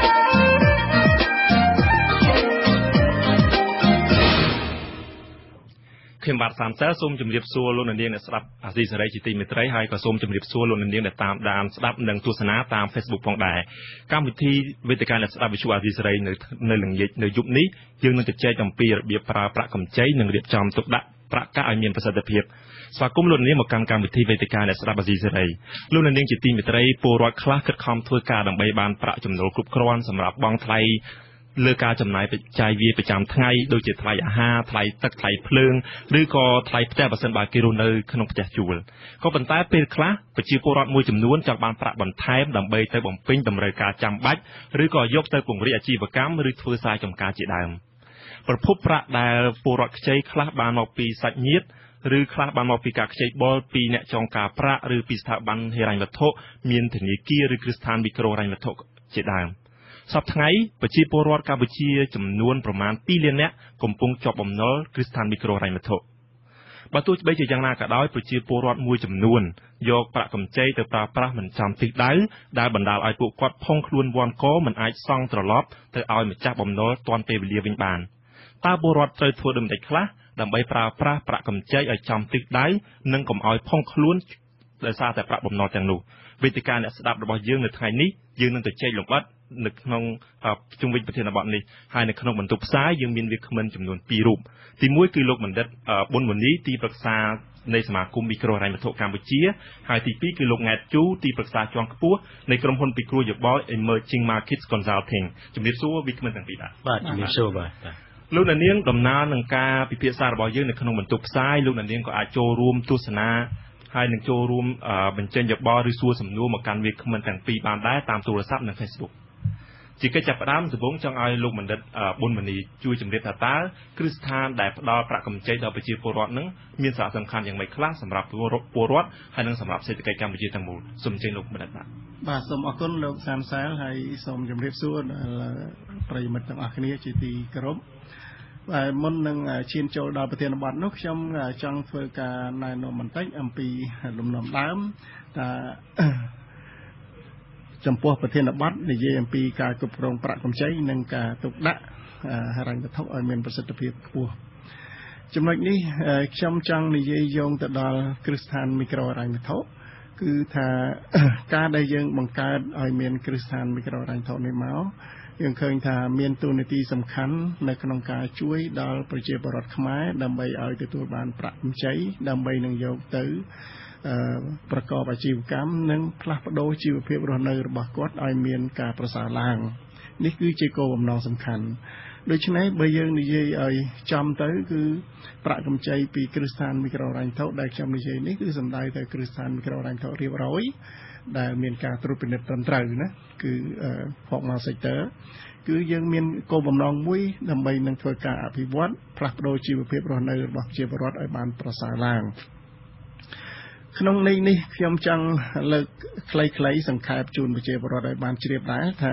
ខ្ញុំបាទសាមសែលសូមជម្រាបសួរលោកអ្នកនាងអ្នកស្ដាប់អាស៊ីសេរីជាទីមេត្រីហើយក៏សូមជម្រាបសួរលោកអ្នកនាងដែលតាមដានស្ដាប់និងទស្សនាតាម Facebook ផងដែរកម្មវិធីវេទិកាអ្នកស្ដាប់វិទ្យុអាស៊ីសេរីនៅនៅល្ងាចនៅយប់នេះយើងនឹងជជែកអំពីរបៀបប្រើប្រាក់កម្ចីនិងរៀបចំទុកដាក់ប្រាក់កាសឲ្យមានប្រសិទ្ធភាពស្វាគមន៍លោកនាងមកកាន់កម្មវិធីវេទិកាអ្នកស្ដាប់អាស៊ីសេរីលោកនាងជាទីមេត្រីពលរដ្ឋខ្លះខិតខំធ្វើការដើម្បីបានប្រាក់ចំណូលគ្រប់គ្រាន់សម្រាប់បង់ថ្លៃលើការចំណាយបច្ច័យវាប្រចាំថ្ងៃដូចជាថ្លៃអាហារថ្លៃទឹកថ្លៃភ្លើងឬក៏ថ្លៃផ្ទះបើសិនបើគេរស់នៅក្នុងផ្ទះជួលក៏ប៉ុន្តែពេលខ្លះប្រជាពលរដ្ឋមួយចំនួនចង់បានប្រាក់បន្ថែមដើម្បីទៅបំពេញតម្រូវការចាំបាច់ឬក៏យកទៅពង្រីកអាជីវកម្មឬធ្វើសារចំការជាដើមប្រភពប្រាក់ដែលពលរដ្ឋខ្ចីខ្លះបានមកពីសាច់ញាតិឬខ្លះបានមកពីការខ្ចីបុលពីអ្នកចងការប្រាក់ឬពីស្ថាប័នហិរញ្ញវត្ថុមានធនាគារឬគ្រឹះស្ថានមីក្រូហិរញ្ញវត្ថុជាដើមសប្តាហ៍ថ្ងៃប្រជាពលរដ្ឋកម្ពុជាចំនួនប្រមាណពីរលាននាក់កំពុងជាប់បំណុលគ្រឹះស្ថានមីក្រូហិរញ្ញវត្ថុបើទោះបីជាយ៉ាងណាក៏ដោយប្រជាពលរដ្ឋមួយចំនួនយកប្រាក់កម្ចីទៅប្រើប្រាស់មិនចំទិសដៅដែលបណ្ដាលឲ្យពួកគាត់ផុងខ្លួនវាន់កមិនអាចសងត្រឡប់ទៅឲ្យម្ចាស់បំណុលទាន់ពេលវេលាវិញបានតើពលរដ្ឋត្រូវធ្វើដូចម្តេចខ្លះដើម្បីប្រើប្រាស់ប្រាក់កម្ចីឲ្យចំទិសដៅនិងកុំឲ្យផុងខ្លួនដោយសារតែប្រាក់បំណុលទាំងនោះវេទិកាអ្នកស្ដាប់របស់យើងនៅថ្ងៃនេះយើងនឹងទៅជែកលម្អិតនៅក្នុងជុំវិញប្រធានបទនេះហើយនៅក្នុងបន្ទប់ផ្សាយយើងមានវាគ្មិនចំនួនពីររូបទីមួយគឺលោកបណ្ឌិតប៊ុនមុនីទីប្រឹក្សានៃសមាគមមីក្រូហិរញ្ញវត្ថុកម្ពុជាហើយទីពីរគឺលោកង៉ែតជូទីប្រឹក្សាជាន់ខ្ពស់នៃក្រុមហ៊ុនពិគ្រោះយោបល់ Emerging Markets Consulting ជំរាបសួរវាគ្មិនទាំងពីរបាទបាទជំរាបសួរបាទលោកអ្នកនាងដំណើរនឹងការពិភាក្សារបស់យើងនៅក្នុងបន្ទប់ផ្សាយលោកអ្នកនាងក៏អាចចូលរួមទស្សនាហើយនឹងចូលរួមបញ្ចេញយោបល់ឬសួរសំណួរមកកាន់វាគ្មិនទាំងពីរបានដែរតាមទូរស័ព្ទនិង Facebook ជាកិច្ចចាប់ផ្ដើមដំបូងចង់ឲ្យលោកបណ្ឌិតប៊ុនមនីជួយជម្រាបថាតើគ្រឹះស្ថានដែលផ្ដល់ប្រាក់កម្ចីដល់ប្រជាពលរដ្ឋនឹងមានសារៈសំខាន់យ៉ាងម៉េចខ្លះសម្រាប់ពលរដ្ឋហើយនិងសម្រាប់សេដ្ឋកិច្ចកម្ពុជាទាំងមូលសូមអញ្ជើញលោកបណ្ឌិតបាទបាទសូមអរគុណលោកសានសាលហើយសូមជម្រាបសួរដល់ប្រិយមិត្តទាំងអស់គ្នាជាទីគោរពហើយមុននឹងឈានចូលដល់ប្រធានបទនោះខ្ញុំចង់ធ្វើការណែនាំបន្តិចអំពីលំនាំដើមថាចំពោះប្រធានបទនិយាយអំពីការគ្រប់គ្រងប្រាក់កម្ចីនិងការទុកដាក់ហិរញ្ញវត្ថុឲ្យមានប្រសិទ្ធភាពខ្ពស់ចំណុចនេះខ្ញុំចង់និយាយយោងទៅដល់គ្រឹះស្ថានមីក្រូហិរញ្ញវត្ថុគឺថាការដែលយើងបង្កើតឲ្យមានគ្រឹះស្ថានមីក្រូហិរញ្ញវត្ថុនេះមកយើងឃើញថាមានតួនាទីសំខាន់នៅក្នុងការជួយដល់ប្រជាពលរដ្ឋខ្មែរដើម្បីឲ្យទទួលបានប្រាក់កម្ចីដើម្បីនឹងយកទៅប្រកបអាជីវកម្មនិងផ្លាស់ប្ដូរជីវភាពរស់នៅរបស់គាត់ឲ្យមានការប្រសើរឡើងនេះគឺជាគោលបំណងសំខាន់ដូច្នេះបើយើងនិយាយឲ្យចំទៅគឺប្រាក់កម្ចីពីគ្រឹះស្ថានមីក្រូហិរញ្ញវត្ថុដែលខ្ញុំនិយាយនេះគឺសំដៅទៅគ្រឹះស្ថានមីក្រូហិរញ្ញវត្ថុរៀបរយដែលមានការត្រួតពិនិត្យត្រឹមត្រូវណាគឺ formal sector គឺយើងមានគោលបំណងមួយដើម្បីនឹងធ្វើការអភិវឌ្ឍផ្លាស់ប្ដូរជីវភាពរស់នៅរបស់ប្រជាពលរដ្ឋឲ្យបានប្រសើរឡើងក្នុងន័យនេះខ្ញុំចង់លើកខ្លីៗសង្ខេបជូនប្រជាពលរដ្ឋឲ្យបានជ្រាបដែរថា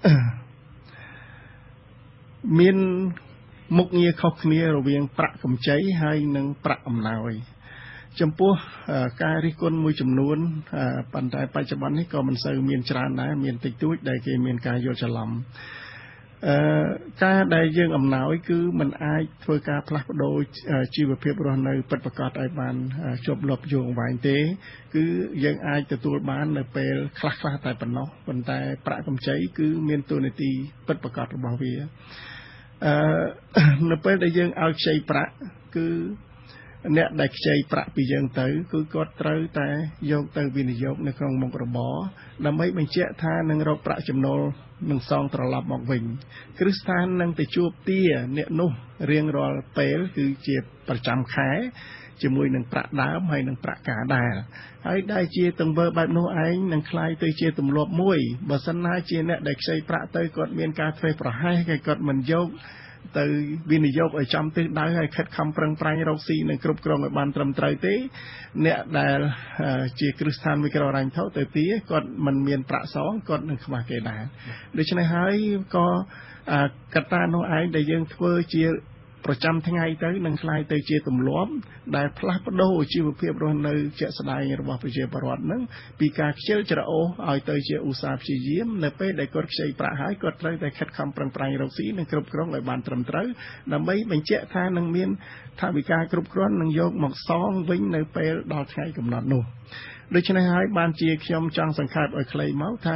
មានមុខងារខុសគ្នារវាងប្រាក់កម្ចីហើយនិងប្រាក់អំណោយចំពោះការរិះគន់មួយចំនួនប៉ុន្តែបច្ចុប្បន្ននេះក៏មិនសូវមានច្រើនដែរមានតិចតួចដែលគេមានការយល់ច្រឡំអឺការដែលយើងអំណោយគឺมันអាចធ្វើការផ្លាស់ប្ដូរជីវភាពរស់នៅពិតប្រាកដឲ្យបានជាប់លាប់យូរអង្វែងទេគឺយើងអាចទទួលបាននៅពេលខ្លះៗតែប៉ុណ្ណោះប៉ុន្តែប្រាក់កម្ចីគឺមានតួនាទីពិតប្រាកដរបស់វាអឺនៅពេលដែលយើងឲ្យខ្ចីប្រាក់គឺអ្នកដែលខ្ចីប្រាក់ពីយើងទៅគឺគាត់ត្រូវតែយកទៅវិនិយោគនៅក្នុងមុខរបរដើម្បីបញ្ជាក់ថានឹងរកប្រាក់ចំណូលនឹងសងត្រឡប់មកវិញគ្រឹះស្ថាននឹងទៅជួបទាអ្នកនោះរៀងរាល់ពេលគឺជាប្រចាំខែជាមួយនឹងប្រាក់ដើមហើយនឹងប្រាក់ការដែរហើយដែលជាទង្វើបែបនោះឯងនឹងคล้ายទៅជាទម្លាប់មួយបើសិនណាជាអ្នកដែលខ្ចីប្រាក់ទៅគាត់មានការធ្វេសប្រហែសគេគាត់មិនយកទៅវិនិយោគឲ្យចំទិសដៅឲ្យខិតខំប្រឹងប្រែងរកស៊ីនឹងគ្រប់គ្រងឲ្យបានត្រឹមត្រូវទេអ្នកដែលជាគ្រឹះស្ថានមីក្រូហិរញ្ញវត្ថុទៅទីគាត់មិនមានប្រាក់សងគាត់នឹងខ្វះគេដែរដូច្នេះហើយក៏កត្តានោះឯងដែលយើងធ្វើជាប្រចាំថ្ងៃទៅនឹងคล้ายទៅជាទម្លាប់ដែលផ្លាស់ប្ដូរជីវភាពរស់នៅជាក់ស្ដែងរបស់ប្រជាពលរដ្ឋនឹងពីការខ្ជិលច្រអូសឲ្យទៅជាឧស្សាហ៍ព្យាយាមនៅពេលដែលគាត់ខ្ចីប្រាក់ហើយគាត់ត្រូវតែខិតខំប្រឹងប្រែងរកស៊ីនិងគ្រប់គ្រងឲ្យបានត្រឹមត្រូវដើម្បីបញ្ជាក់ថានឹងមានថវិកាគ្រប់គ្រាន់នឹងយកមកសងវិញនៅពេលដល់ថ្ងៃកំណត់នោះដូច្នេះហើយបានជាខ្ញុំចង់សង្ខេបឲ្យខ្លីមកថា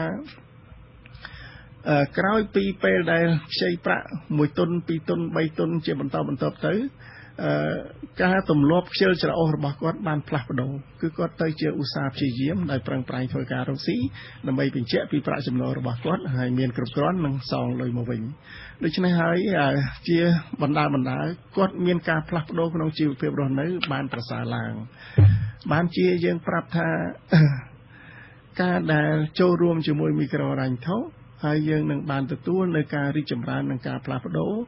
ក្រោយពីពេលដែលខ្ចីប្រាក់មួយតុនពីរតុនបីតុនជាបន្តបន្ទាប់ទៅការទម្លាប់ខ្ជិលច្រអូសរបស់គាត់បានផ្លាស់ប្ដូរគឺគាត់ទៅជាឧស្សាហ៍ព្យាយាមដោយប្រឹងប្រែងធ្វើការរកស៊ីដើម្បីបញ្ជាក់ពីប្រាក់ចំណូលរបស់គាត់ហើយមានគ្រប់គ្រាន់នឹងសងលុយមកវិញដូច្នេះហើយជាបណ្ដាបណ្ដាគាត់មានការផ្លាស់ប្ដូរក្នុងជីវភាពរស់នៅបានប្រសើរឡើងបានជាយើងប្រាប់ថាការដែលចូលរួមជាមួយមីក្រូហិរញ្ញវត្ថុហើយយើងនឹងបានទទួលនៅការរីកចម្រើននិងការផ្លាស់ប្ដូរ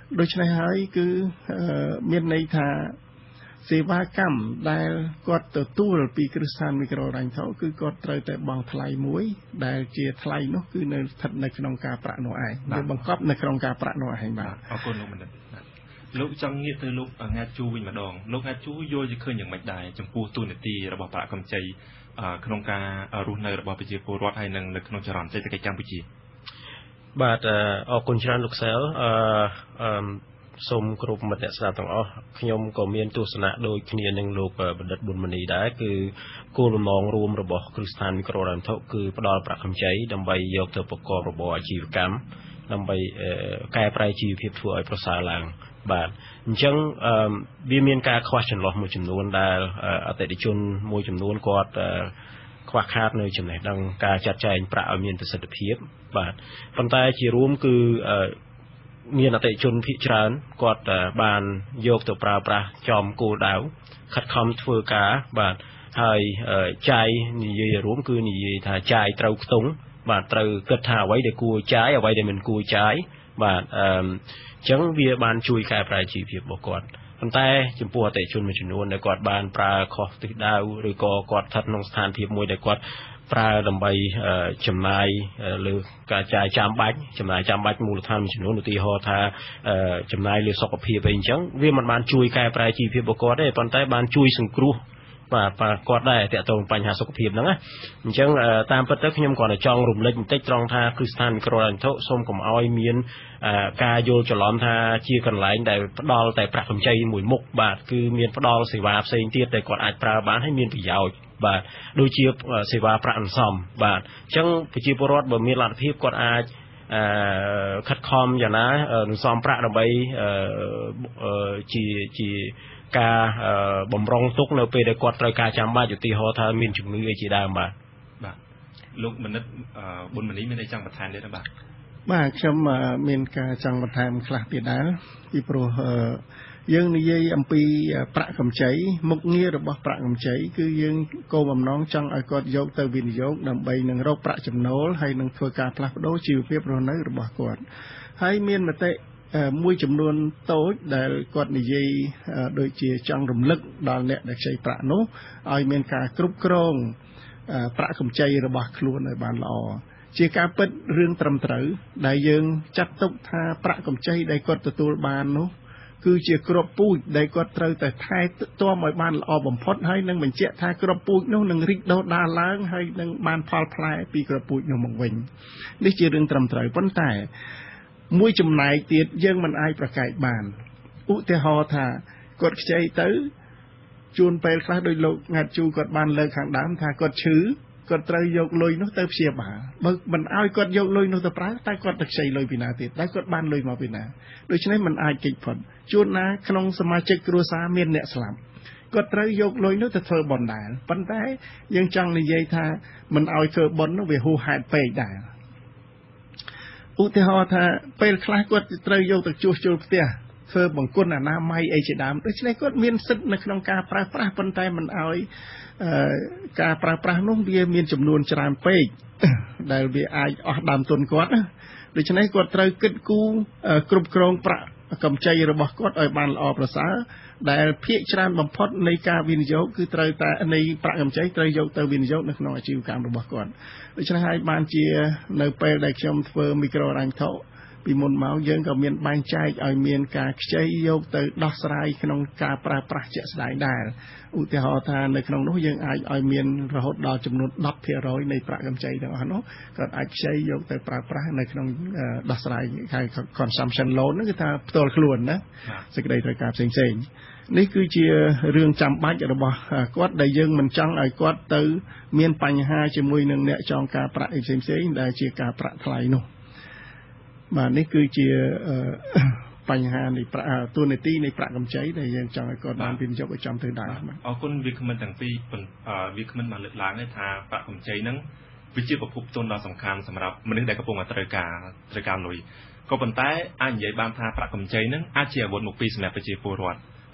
ដូច្នេះហើយគឺមានន័យថាសេវាកម្មដែលគាត់ទទួលពីគ្រឹះស្ថានមីក្រូហិរញ្ញវត្ថុគឺគាត់ត្រូវតែបង់ថ្លៃមួយដែលជាថ្លៃនោះគឺនៅស្ថិតនៅក្នុងការប្រាក់នោះឯងវាបង្កប់នៅក្នុងការប្រាក់នោះឯងបាទអរគុណលោកបណ្ឌិតលោកចង់ងាកទៅលោកងាត់ជូវិញម្ដងលោកងាត់ជូយល់ជាឃើញយ៉ាងម៉េចដែរចំពោះទូនាទីរបស់ប្រាក់កម្ចីក្នុងការរស់នៅរបស់ប្រជាពលរដ្ឋហើយនិងនៅក្នុងចរន្តសេដ្ឋកិច្ចកម្ពុជាបាទអរគុណច្រើនលោកសែលអឺសូមគ្រប់មិត្តអ្នកស្ដាប់ទាំងអស់ខ្ញុំក៏មានទស្សនៈដូចគ្នានឹងលោកបណ្ឌិតប៊ុនម៉ានីដែរគឺគោលបំណងរួមរបស់គ្រឹះស្ថានមីក្រូហិរញ្ញវត្ថុគឺផ្ដល់ប្រាក់កម្ចីដើម្បីយកទៅប្រកបរបរអាជីវកម្មដើម្បីកែប្រែជីវភាពធ្វើឲ្យប្រសើរឡើងបាទអញ្ចឹងវាមានការខ្វះចន្លោះមួយចំនួនដែលអតិថិជនមួយចំនួនគាត់ខ្វះខាតនៅចំណេះដឹងការចាត់ចែងប្រាក់ឲ្យមានប្រសិទ្ធភាពបាទប៉ុន្តែជារួមគឺមានអតិថិជនភាគច្រើនគាត់បានយកទៅប្រើប្រាស់ចំគោលដៅខិតខំធ្វើការបាទហើយចាយនិយាយរួមគឺនិយាយថាចាយត្រូវខ្ទង់បាទត្រូវគិតថាអ្វីដែលគួរចាយអ្វីដែលមិនគួរចាយបាទអឺអញ្ចឹងវាបានជួយកែប្រែជីវភាពរបស់គាត់ប៉ុន្តែចំពោះអតិថិជនមួយចំនួនដែលគាត់បានប្រើខុសទិសដៅឬក៏គាត់ស្ថិតក្នុងស្ថានភាពមួយដែលគាត់ប្រើដើម្បីចំណាយលើការចាយចាំបាច់ចំណាយចាំបាច់មូលដ្ឋានមួយចំនួនឧទាហរណ៍ថាចំណាយលើសុខភាពអីអញ្ចឹងវាមិនបានជួយកែប្រែជីវភាពរបស់គាត់ទេប៉ុន្តែបានជួយសង្គ្រោះបាទគាត់ដែរតាក់ទងបញ្ហាសុខភាពហ្នឹងណាអញ្ចឹងតាមពិតទៅខ្ញុំគាត់តែចង់រំលឹកបន្តិចត្រង់ថាគ្រឹះស្ថានមីក្រូហិរញ្ញវត្ថុសូមកុំឲ្យមានការយល់ច្រឡំថាជាកន្លែងដែលផ្ដល់តែប្រាក់កម្ចីមួយមុខបាទគឺមានផ្ដល់សេវាផ្សេងទៀតដែលគាត់អាចប្រើបានហើយមានប្រយោជន៍បាទដូចជាសេវាប្រាក់អន្សំបាទអញ្ចឹងប្រជាពលរដ្ឋបើមានលទ្ធភាពគាត់អាចអឺខិតខំយ៉ាងណាសន្សំប្រាក់ដើម្បីជាជាការបំរុងទុកនៅពេលដែលគាត់ត្រូវការចាំបាច់ឧទាហរណ៍ថាមានជំងឺអីជាដើមបាទបាទលោកមនិតប៊ុនម៉ានីមានអីចង់បន្ថែមទៀតទេបាទបាទខ្ញុំមានការចង់បន្ថែមខ្លះទៀតដែរពីព្រោះយើងនិយាយអំពីប្រាក់កម្ចីមុខងាររបស់ប្រាក់កម្ចីគឺយើងគោលបំណងចង់ឲ្យគាត់យកទៅវិនិយោគដើម្បីនឹងរកប្រាក់ចំណូលហើយនឹងធ្វើការផ្លាស់ប្ដូរជីវភាពរស់នៅរបស់គាត់ហើយមានមតិមួយចំនួនតូចដែលគាត់និយាយដូចជាចង់រំលឹកដល់អ្នកដែលខ្ចីប្រាក់នោះឲ្យមានការគ្រប់គ្រងប្រាក់កម្ចីរបស់ខ្លួនឲ្យបានល្អជាការពិតរឿងត្រឹមត្រូវដែលយើងចាត់ទុកថាប្រាក់កម្ចីដែលគាត់ទទួលបាននោះគឺជាគ្រាប់ពូជដែលគាត់ត្រូវតែថែទាំឲ្យបានល្អបំផុតហើយនឹងបញ្ជាក់ថាគ្រាប់ពូជនោះនឹងរីកដុះដាលឡើងហើយនឹងបានផលផ្លែពីគ្រាប់ពូជនោះមកវិញនេះជារឿងត្រឹមត្រូវប៉ុន្តែមួយចំណែកទៀតយើងមិនអាចប្រកែកបានឧទាហរណ៍ថាគាត់ខ្ចីទៅជួនពេលខ្លះដោយលោកងាត់ជូគាត់បានលើកខាងដើមថាគាត់ឈឺគាត់ត្រូវយកលុយនោះទៅព្យាបាលបើមិនឲ្យគាត់យកលុយនោះទៅប្រើតែគាត់ទៅខ្ចីលុយពីណាទៀតតែគាត់បានលុយមកពីណាដូច្នេះមិនអាចគេចផុតជួនណាក្នុងសមាជិកគ្រួសារមានអ្នកស្លាប់គាត់ត្រូវយកលុយនោះទៅធ្វើបុណ្យដែរប៉ុន្តែយើងចង់និយាយថាមិនឲ្យធ្វើបុណ្យនោះវាហួសហេតុពេកដែរឧទាហរណ៍ថាពេលខ្លះគាត់ត្រូវយកទៅជួសជុលផ្ទះធ្វើបង្គន់អនាម័យអីជាដើមដូច្នេះគាត់មានសិទ្ធិនៅក្នុងការប្រើប្រាស់ប៉ុន្តែមិនឲ្យការប្រើប្រាស់នោះវាមានចំនួនច្រើនពេកដែលវាអាចអស់ដើមទុនគាត់ដូច្នេះគាត់ត្រូវគិតគូរគ្រប់គ្រងប្រាក់កម្ចីរបស់គាត់ឲ្យបានល្អប្រសើរដែលភាគច្រើនបំផុតនៃការវិនិយោគគឺត្រូវតែនៃប្រាក់កម្ចីត្រូវយកទៅវិនិយោគនៅក្នុងអាជីវកម្មរបស់គាត់ដូច្នេះហើយបានជានៅពេលដែលខ្ញុំធ្វើមីក្រូហិរញ្ញវត្ថុពីមុនមកយើងក៏មានបែងចែកឲ្យមានការខ្ចីយកទៅដោះស្រាយក្នុងការប្រើប្រាស់ជាក់ស្ដែងដែរឧទាហរណ៍ថានៅក្នុងនោះយើងអាចឲ្យមានរហូតដល់ចំនួនដប់ភាគរយនៃប្រាក់កម្ចីទាំងអស់នោះគាត់អាចខ្ចីយកទៅប្រើប្រាស់នៅក្នុងដោះស្រាយហៅ consumption loan ហ្នឹងគឺថាផ្ទាល់ខ្លួនណាសេចក្តីត្រូវការផ្សេងផ្សេងនេះគឺជារឿងចាំបាច់របស់គាត់ដែលយើងមិនចង់ឲ្យគាត់ទៅមានបញ្ហាជាមួយនឹងអ្នកចងការប្រាក់ផ្សេងផ្សេងដែលជាការប្រាក់ថ្លៃនោះបាទនេះគឺជាបញ្ហានៃទូនាទីនៃប្រាក់កម្ចីដែលយើងចង់ឲ្យគាត់បានវិនិយោគឲ្យចំទៅដែរបាទអរគុណវាគ្មិនទាំងពីរវាគ្មិនបានលើកឡើងថាប្រាក់កម្ចីហ្នឹងវាជាប្រភពទុនដ៏សំខាន់សម្រាប់មនុស្សដែលកំពុងតែត្រូវការត្រូវការលុយក៏ប៉ុន្តែអាចនិយាយបានថាប្រាក់កម្ចីហ្នឹងអាចជាអាវុធមួយពីរសម្រាប់ប្រជាពលរដ្ឋ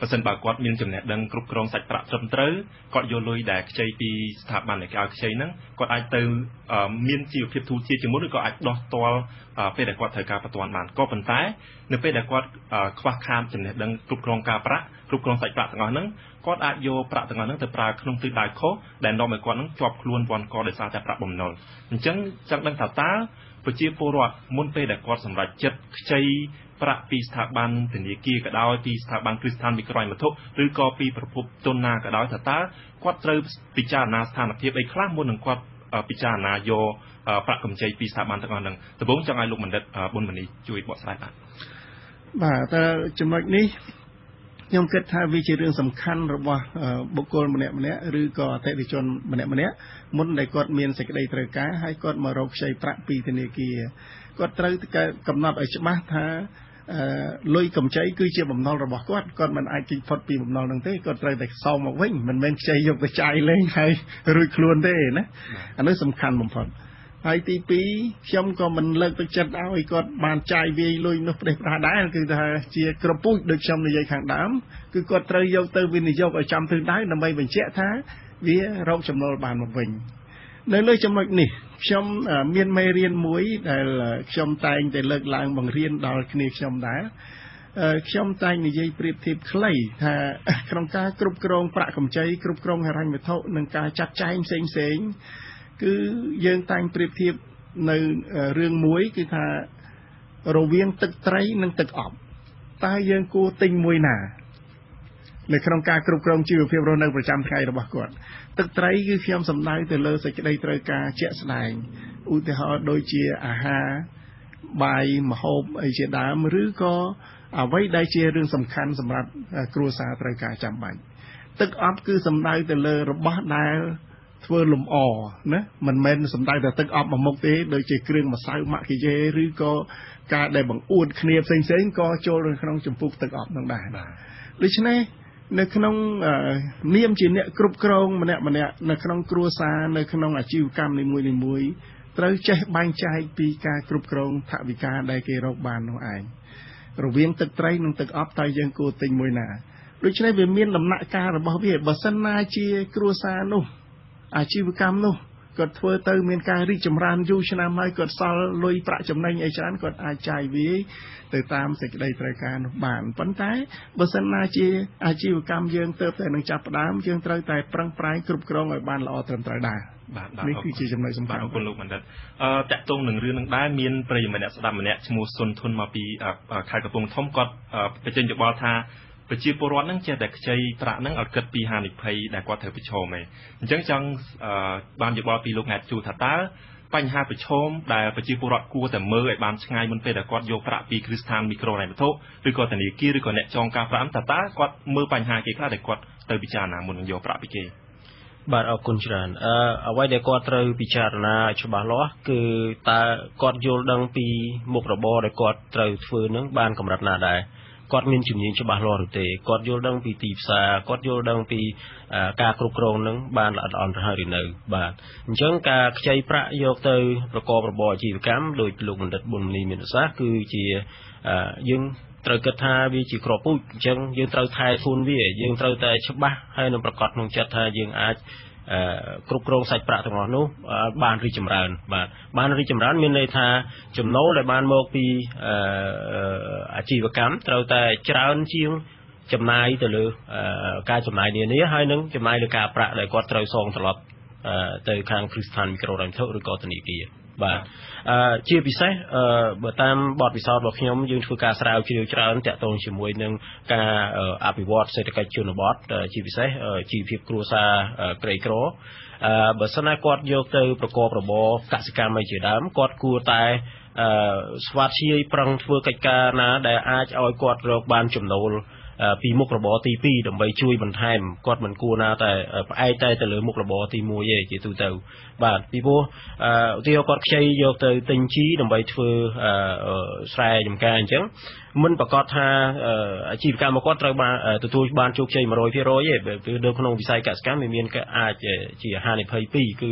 ប្រសិនបើគាត់មានចំណេះដឹងគ្រប់គ្រងសាច់ប្រាក់ត្រឹមត្រូវគាត់យកលុយដែលខ្ចីពីស្ថាប័នដែលគេឲ្យខ្ចីហ្នឹងគាត់អាចទៅមានជីវភាពធូរធារជាមួយឬក៏អាចដោះទាល់ពេលដែលគាត់ត្រូវការបន្ទាន់បានក៏ប៉ុន្តែនៅពេលដែលគាត់ខ្វះខាតចំណេះដឹងគ្រប់គ្រងការប្រាក់គ្រប់គ្រងសាច់ប្រាក់ទាំងអស់ហ្នឹងគាត់អាចយកប្រាក់ទាំងអស់ហ្នឹងទៅប្រើក្នុងទិសដៅខុសដែលនាំឲ្យគាត់ហ្នឹងជាប់ខ្លួនវ័នកដោយសារតែប្រាក់បំណុលអញ្ចឹងចង់ដឹងថាតើប្រជាពលរដ្ឋមុនពេលដែលគាត់សម្រេចចិត្តខ្ចីប្រាក់ពីស្ថាប័នធនាគារក៏ដោយពីស្ថាប័នគ្រឹះស្ថានមីក្រូហិរញ្ញវត្ថុឬក៏ពីប្រភពទុនណាក៏ដោយថាតើគាត់ត្រូវពិចារណាស្ថានភាពអីខ្លះមុននឹងគាត់ពិចារណាយកប្រាក់កម្ចីពីស្ថាប័នទាំងអស់ហ្នឹងដំបូងចង់ឲ្យលោកបណ្ឌិតប៊ុនមនីជួយបកស្រាយបាទបាទតើចំណុចនេះខ្ញុំគិតថាវាជារឿងសំខាន់របស់បុគ្គលម្នាក់ម្នាក់ឬក៏អតិថិជនម្នាក់ម្នាក់មុនដែលគាត់មានសេចក្តីត្រូវការហើយគាត់មករកខ្ចីប្រាក់ពីធនាគារគាត់ត្រូវកំណត់ឲ្យច្បាស់ថាលុយកម្ចីគឺជាបំណុលរបស់គាត់គាត់មិនអាចជិះផុតពីបំណុលហ្នឹងទេគាត់ត្រូវតែសងមកវិញមិនមែនខ្ចីយកទៅចាយលេងហើយរួចខ្លួនទេណាអានេះសំខាន់បំផុតហើយទីពីរខ្ញុំក៏មិនលើកទឹកចិត្តឲ្យគាត់បានចាយវាយលុយនោះផ្ដេសផ្ដាសដែរគឺថាជាក្រពូចដូចខ្ញុំនិយាយខាងដើមគឺគាត់ត្រូវយកទៅវិនិយោគឲ្យចំទិសដៅដើម្បីបញ្ជាក់ថាវារកចំណូលបានមកវិញនៅលើចំណុចនេះខ្ញុំមានមេរៀនមួយដែលខ្ញុំតែងតែលើកឡើងបង្រៀនដល់គ្នាខ្ញុំដែរខ្ញុំតែងនិយាយប្រៀបធៀបខ្លីថាក្នុងការគ្រប់គ្រងប្រាក់កម្ចីគ្រប់គ្រងហិរញ្ញវត្ថុនិងការចាត់ចែងផ្សេងផ្សេងគឺយើងតែងប្រៀបធៀបនៅរឿងមួយគឺថារវាងទឹកត្រីនិងទឹកអប់តើយើងគួរទិញមួយណានៅក្នុងការគ្រប់គ្រងជីវភាពរស់នៅប្រចាំថ្ងៃរបស់គាត់ទឹកត្រីគឺខ្ញុំសំដៅទៅលើសេចក្តីត្រូវការជាក់ស្ដែងឧទាហរណ៍ដូចជាអាហារបាយម្ហូបអីជាដើមឬក៏អ្វីដែលជារឿងសំខាន់សម្រាប់គ្រួសារត្រូវការចាំបាច់ទឹកអប់គឺសំដៅទៅលើរបស់ដែលធ្វើលំអណាមិនមែនសំដៅតែទឹកអប់មួយមុខទេដូចជាគ្រឿងម្សៅម៉ាក់គីយេឬក៏ការដែលបង្អួតគ្នាផ្សេងផ្សេងក៏ចូលនៅក្នុងចម្ពោះទឹកអប់នឹងដែរដូច្នេះនៅក្នុងនាមជាអ្នកគ្រប់គ្រងម្នាក់ម្នាក់នៅក្នុងគ្រួសារនៅក្នុងអាជីវកម្មនីមួយនីមួយត្រូវចេះបែងចែកពីការគ្រប់គ្រងថវិកាដែលគេរកបាននោះឯងរវាងទឹកត្រីនិងទឹកអប់តើយើងគួរទិញមួយណាដូច្នេះវាមានដំណាក់កាលរបស់វាបើសិនណាជាគ្រួសារនោះអាជីវកម្មនោះគាត់ធ្វើទៅមានការរីកចម្រើនយូរឆ្នាំហើយគាត់សល់លុយប្រាក់ចំណេញអីច្រើនគាត់អាចចាយវាយទៅតាមសេចក្តីត្រូវការនោះបានប៉ុន្តែបើសិនណាជាអាជីវកម្មយើងទៅតែនឹងចាប់ផ្ដើមយើងត្រូវតែប្រឹងប្រែងគ្រប់គ្រងឲ្យបានល្អត្រឹមត្រូវដែរបាទនេះគឺជាចំណុចសំខាន់អរគុណលោកបណ្ឌិតអឺតាក់ទងនឹងរឿងនឹងដែរមានប្រិយមិត្តអ្នកស្ដាប់ម្នាក់ឈ្មោះសុនធុនមកពីខេត្តកំពង់ធំគាត់បញ្ចេញយោបល់ថាប្រជាពលរដ្ឋហ្នឹងចេះតែខ្ចីប្រាក់ហ្នឹងឲ្យគិតពីហានិភ័យដែលគាត់ត្រូវប្រឈមឯងអញ្ចឹងចង់បានយោបល់ពីលោកអ្នកជួថាតើបញ្ហាប្រឈមដែលប្រជាពលរដ្ឋគួរតែមើលឲ្យបានឆ្ងាយមុនពេលដែលគាត់យកប្រាក់ពីគ្រឹះស្ថានមីក្រូហិរញ្ញវត្ថុឬក៏ធនាគារឬក៏អ្នកចងការប្រាក់តើតើគាត់មើលបញ្ហាគេខ្លះដែលគាត់ទៅពិចារណាមុននឹងយកប្រាក់ពីគេបាទអរគុណច្រើនអឺអ្វីដែលគាត់ត្រូវពិចារណាច្បាស់លាស់គឺតើគាត់យល់ដឹងពីមុខរបរដែលគាត់ត្រូវធ្វើនឹងបានកម្រិតណាដែរគាត់មានជំនាញច្បាស់លាស់ឬទេគាត់យល់ដឹងពីទីផ្សារគាត់យល់ដឹងពីការគ្រប់គ្រងនឹងបានល្អិតល្អន់ទៅហើយឬនៅបាទអញ្ចឹងការខ្ចីប្រាក់យកទៅប្រកបរបរអាជីវកម្មដោយលោកបណ្ឌិតប៊ុនមនីមានឧស្សាហ៍គឺជាយើងត្រូវគិតថាវាជាក្របពូជអញ្ចឹងយើងត្រូវថែធូនវាយើងត្រូវតែច្បាស់ហើយនឹងប្រកាសក្នុងចិត្តថាយើងអាចគ្រប់គ្រងសាច់ប្រាក់ទាំងអស់នោះបានរីកចម្រើនបាទបានរីកចម្រើនមានន័យថាចំណូលដែលបានមកពីអាជីវកម្មត្រូវតែច្រើនជាងចំណាយទៅលើការចំណាយនានាហើយនឹងចំណាយលើការប្រាក់ដែលគាត់ត្រូវសងត្រឡប់ទៅខាងគ្រឹះស្ថានមីក្រូហិរញ្ញវត្ថុឬក៏ធនាគារបាទជាពិសេសបើតាមបទពិសោធន៍របស់ខ្ញុំយើងធ្វើការស្រាវជ្រាវច្រើនតាក់ទងជាមួយនឹងការអភិវឌ្ឍសេដ្ឋកិច្ចជនបទជាពិសេសជីវភាពគ្រួសារក្រីក្របើសិនណាគាត់យកទៅប្រកបរបរកសិកម្មអីជាដើមគាត់គួរតែស្វាធ្យាយប្រឹងធ្វើកិច្ចការណាដែលអាចឲ្យគាត់រកបានចំណូលពីមុខរបរទីពីរដើម្បីជួយបន្ថែមគាត់មិនគួរណាតែផ្អែកតែទៅលើមុខរបរទីមួយទេជាទូទៅបាទពីព្រោះឧទាហរណ៍គាត់ខ្ចីយកទៅទិញជីដើម្បីធ្វើស្រែចម្ការអញ្ចឹងមិនប្រកាសថាអាជីវកម្មរបស់គាត់ត្រូវបានទទួលបានជោគជ័យ one hundred percent ទេព្រោះនៅក្នុងវិស័យកសិកម្មវាមានអាចជាហានិភ័យពីរគឺ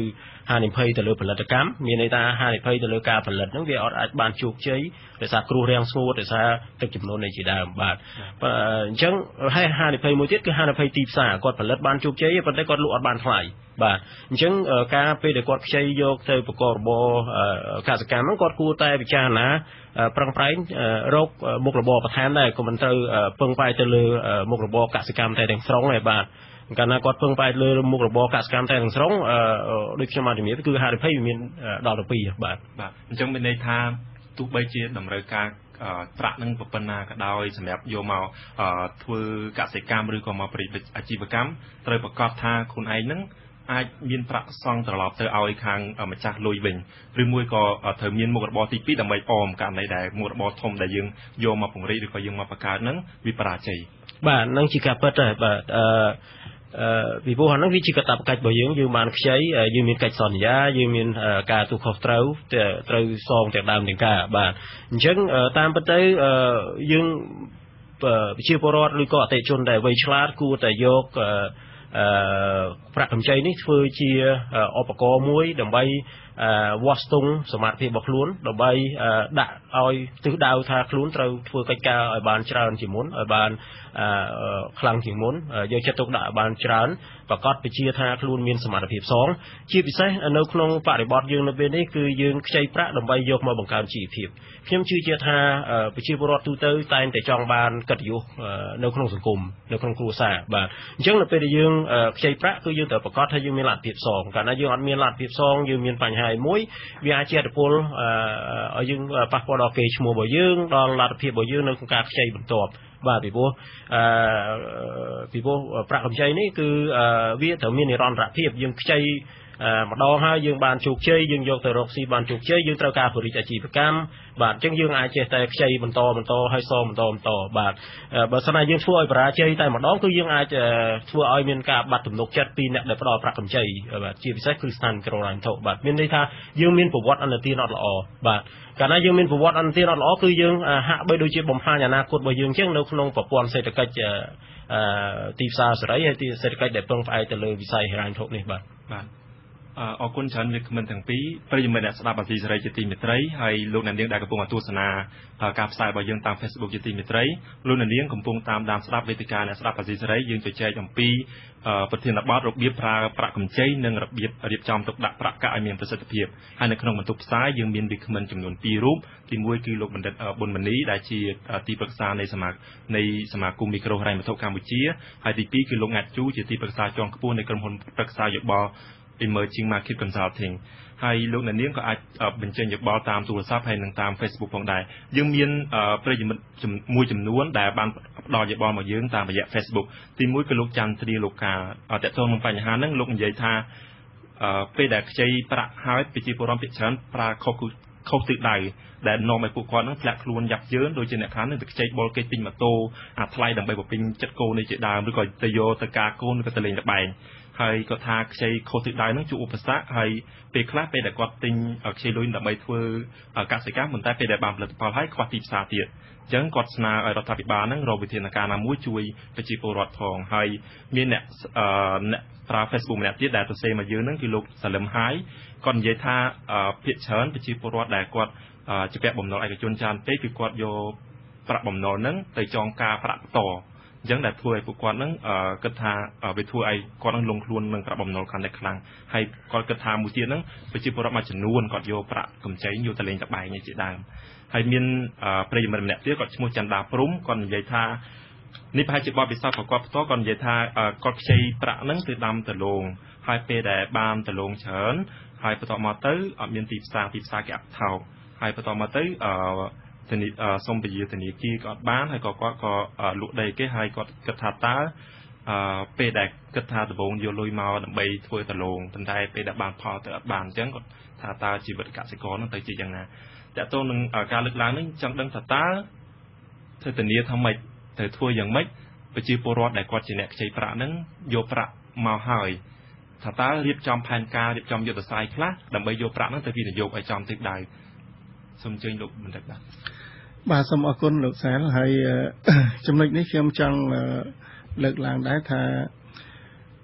ហានិភ័យទៅលើផលិតកម្មមានន័យថាហានិភ័យទៅលើការផលិតហ្នឹងវាអត់អាចបានជោគជ័យដោយសារគ្រោះរាំងស្ងួតដោយសារទឹកចំនួននៃជាដើមបាទអញ្ចឹងហើយហានិភ័យមួយទៀតគឺហានិភ័យទីផ្សារគាត់ផលិតបានជោគជ័យប៉ុន្តែគាត់លក់អត់បានថ្លៃបាទអញ្ចឹងការពេលដែលគាត់ខ្ចីយកទៅប្រកបរបរកសិកម្មហ្នឹងគាត់គួរតែពិចារណាប្រឹងប្រែងរកមុខរបរបន្ថែមដែរក៏មិនត្រូវពឹងផ្អែកទៅលើមុខរបរកសិកម្មតែទាំងស្រុងទេបាទកាលណាគាត់ពឹងផ្អែកលើមុខរបរកសិកម្មតែទាំងស្រុងដូចខ្ញុំបានជំរាបគឺហានិភ័យវាមានដល់ទៅពីរបាទបាទអញ្ចឹងមានន័យថាទោះបីជាតម្រូវការប្រាក់នឹងប៉ុណ្ណាក៏ដោយសម្រាប់យកមកធ្វើកសិកម្មឬក៏មកប្រតិបត្តិអាជីវកម្មត្រូវប្រកាសថាខ្លួនឯងនឹងអាចមានប្រាក់សងត្រឡប់ទៅឲ្យខាងម្ចាស់លុយវិញឬមួយក៏ត្រូវមានមុខរបរទីពីរដើម្បីអមករណីដែលមុខរបរធំដែលយើងយកមកពង្រីកឬក៏យើងមកបង្កើតហ្នឹងវាបរាជ័យបាទនឹងជាការពិតដែរបាទអឺអឺពីព្រោះហ្នឹងវាជាកាតព្វកិច្ចរបស់យើងយើងបានខ្ចីយើងមានកិច្ចសន្យាយើងមានការទូខុសត្រូវត្រូវសងទាំងដើមទាំងការបាទអញ្ចឹងតាមពិតទៅយើងប្រជាពលរដ្ឋឬក៏អតិថិជនដែលវៃឆ្លាតគួរតែយកអឺប្រាក់កម្ចីនេះធ្វើជាឧបករណ៍មួយដើម្បីវាស់ស្ទង់សមត្ថភាពរបស់ខ្លួនដើម្បីដាក់ឲ្យទិសដៅថាខ្លួនត្រូវធ្វើកិច្ចការឲ្យបានច្រើនជាងមុនឲ្យបានខ្លាំងជាងមុនយកចិត្តទុកដាក់ឲ្យបានច្រើនប្រកាសពជាថាខ្លួនមានសមត្ថភាពសងជាពិសេសនៅក្នុងបរិបទយើងនៅពេលនេះគឺយើងខ្ចីប្រាក់ដើម្បីយកមកបង្កើនជីវភាពខ្ញុំជឿជាថាប្រជាពលរដ្ឋទូទៅតែងតែចង់បានកិត្តិយសនៅក្នុងសង្គមនៅក្នុងគ្រួសារបាទអញ្ចឹងនៅពេលដែលយើងខ្ចីប្រាក់គឺយើងត្រូវប្រកាសថាយើងមានលទ្ធភាពសងកាលណាយើងអត់មានលទ្ធភាពសងយើងមានបញ្ហាមួយវាអាចជាឥទ្ធិពលឲ្យយើងប៉ះពាល់ដល់កេរ្តិ៍ឈ្មោះរបស់យើងដល់លទ្ធភាពរបស់យើងនៅក្នុងការខ្ចីបន្ទាប់បាទពីព្រោះអឺពីព្រោះប្រាក់កម្ចីនេះគឺវាត្រូវមាននិរន្តរភាពយើងខ្ចីម្ដងហើយយើងបានជោគជ័យយើងយកទៅរកស៊ីបានជោគជ័យយើងត្រូវការពង្រីកអាជីវកម្មបាទអញ្ចឹងយើងអាចចេះតែខ្ចីបន្តបន្តហើយសងបន្តបន្តបាទបើសិនណាយើងធ្វើឲ្យបរាជ័យតែម្ដងគឺយើងអាចធ្វើឲ្យមានការបាត់ទំនុកចិត្តពីអ្នកដែលផ្ដល់ប្រាក់កម្ចីបាទជាពិសេសគ្រឹះស្ថានមីក្រូហិរញ្ញវត្ថុបាទមានន័យថាយើងមានប្រវត្តិអន្តរជាតិអត់ល្អបាទកាលណាយើងមានប្រវត្តិអន្តរជាតិអត់ល្អគឺយើងហាក់បីដូចជាបំផ្លាញអនាគតរបស់យើងអញ្ចឹងនៅក្នុងប្រព័ន្ធសេដ្ឋកិច្ចទីផ្សារសេរីហើយទីសេដ្ឋកិច្ចដែលពឹងផ្អែកទៅលើវិស័យហិរញ្ញវត្ថុនេះបាទបាទអរគុណច្រើនលោកមិនទាំងពីរប្រិយមិត្តអ្នកស្ដាប់អាស៊ីសេរីជាទីមេត្រីហើយលោកអ្នកនាងដែលកំពុងទស្សនាការផ្សាយរបស់យើងតាម Facebook ជាទីមេត្រីលោកអ្នកនាងកំពុងតាមដានស្ដាប់វេទិកាអ្នកស្ដាប់អាស៊ីសេរីយើងជជែកអំពីប្រធានបទរបៀបប្រើប្រាក់កម្ចីនិងរបៀបរៀបចំទុកដាក់ប្រាក់កាក់ឲ្យមានប្រសិទ្ធភាពហើយនៅក្នុងបន្ទប់ផ្សាយយើងមានវាគ្មិនចំនួនពីររូបទីមួយគឺលោកបណ្ឌិតប៊ុនមនីដែលជាទីប្រឹក្សានៃសមាគមនៃសមាគមមីក្រូហិរញ្ញវត្ថុកម្ពុជាហើយទីពីរគឺលោកងាត់ជូជាទីប្រឹក្សាជាន់ខ្ពស់នៃក្រុមហ៊ុនប្រឹក្សាយោបល់ Emerging Market Consulting ហើយលោកអ្នកនាងក៏អាចបញ្ចេញយោបល់តាមទូរស័ព្ទហើយនិងតាម Facebook ផងដែរយើងមានប្រិយមិត្តមួយចំនួនដែលបានផ្ដល់យោបល់មកយើងតាមរយៈ Facebook ទីមួយគឺលោកច័ន្ទទ្រាលោកកាតកតងនឹងបញ្ហាហ្នឹងលោកនិយាយថាពេលដែលខ្ចីប្រាក់ហើយប្រជាពលរដ្ឋភាគច្រើនប្រើខុសខុសទិសដៅដែលនាំឲ្យពួកគាត់នឹងធ្លាក់ខ្លួនយ៉ាប់យ៉ឺនដូចជាអ្នកខ្លះនឹងទៅខ្ចីបុលគេទិញម៉ូតូអាថ្លៃដើម្បីបំពេញចិត្តគោនេះជាដើមឬក៏ទៅយកទៅការកូនឬក៏ទៅលេងល្បែងហើយគាត់ថាខ្ចីខុសទិសដៅនឹងជួបឧបសគ្គហើយពេលខ្លះពេលដែលគាត់ទិញខ្ចីលុយដើម្បីធ្វើកសិកម្មប៉ុន្តែពេលដែលបានផលិតផលហើយខ្វះទីផ្សារទៀតអញ្ចឹងគាត់ស្នើឲ្យរដ្ឋាភិបាលនឹងរកវិធានការណាមួយជួយប្រជាពលរដ្ឋផងហើយមានអ្នកអ្នកប្រើ Facebook ម្នាក់ទៀតដែលទៅសេមកយើងនឹងគឺលោកសាលឹមហាយគាត់និយាយថាភាគច្រើនប្រជាពលរដ្ឋដែលគាត់ជាពាក់បំណុលឯកជនច្រើនពេកគឺគាត់យកប្រាក់បំណុលហ្នឹងទៅចងការប្រាក់បន្តអញ្ចឹងដែលធ្វើឲ្យពួកគាត់នឹងគិតថាវាធ្វើឲ្យគាត់នឹងលងខ្លួននឹងប្រាក់បំណុលកាន់តែខ្លាំងហើយគាត់គិតថាមួយទៀតហ្នឹងប្រជាពលរដ្ឋមួយចំនួនគាត់យកប្រាក់កម្ចីយកទៅលេងល្បែងជាដើមហើយមានប្រិយមិត្តម្នាក់ទៀតគាត់ឈ្មោះចន្ទដាព្រំគាត់និយាយថានេះប្រហែលជាបទពិសោធន៍របស់គាត់ផ្ទាល់គាត់និយាយថាគាត់ខ្ចីប្រាក់ហ្នឹងទៅដាំដលងហើយពេលដែលបានដលងច្រើនហើយបន្តមកទៅអត់មានទីផ្សារទីផ្សារគេអត់ថោកហើយបន្តមកទៅអឺសុំពជាធនាគារក៏អត់បានហើយក៏គាត់ក៏លក់ដីគេហើយគាត់គិតថាតើអឺពេលដែលគិតថាដំបូងយកលុយមកដើម្បីធ្វើដលងប៉ុន្តែពេលដែលបានផលទៅអត់បានអញ្ចឹងគាត់ថាតើជីវិតកសិករនឹងទៅជាយ៉ាងណាតើតើនឹងការលើកឡើងនេះចង់ដឹងថាតើធ្វើធានាថាម៉េចត្រូវធ្វើយ៉ាងម៉េចប្រជាពលរដ្ឋដែលគាត់ជាអ្នកខ្ចីប្រាក់ហ្នឹងយកប្រាក់មកហើយថាតើរៀបចំផែនការរៀបចំយុទ្ធសាស្ត្រខ្លះដើម្បីយកប្រាក់ហ្នឹងទៅវិនិយោគឲ្យចំទិសដៅសូមអញ្ជើញលោកបណ្ឌិតបាទបាទសូមអរគុណលោកសែលហើយចំណុចនេះខ្ញុំចង់លើកឡើងដែរថា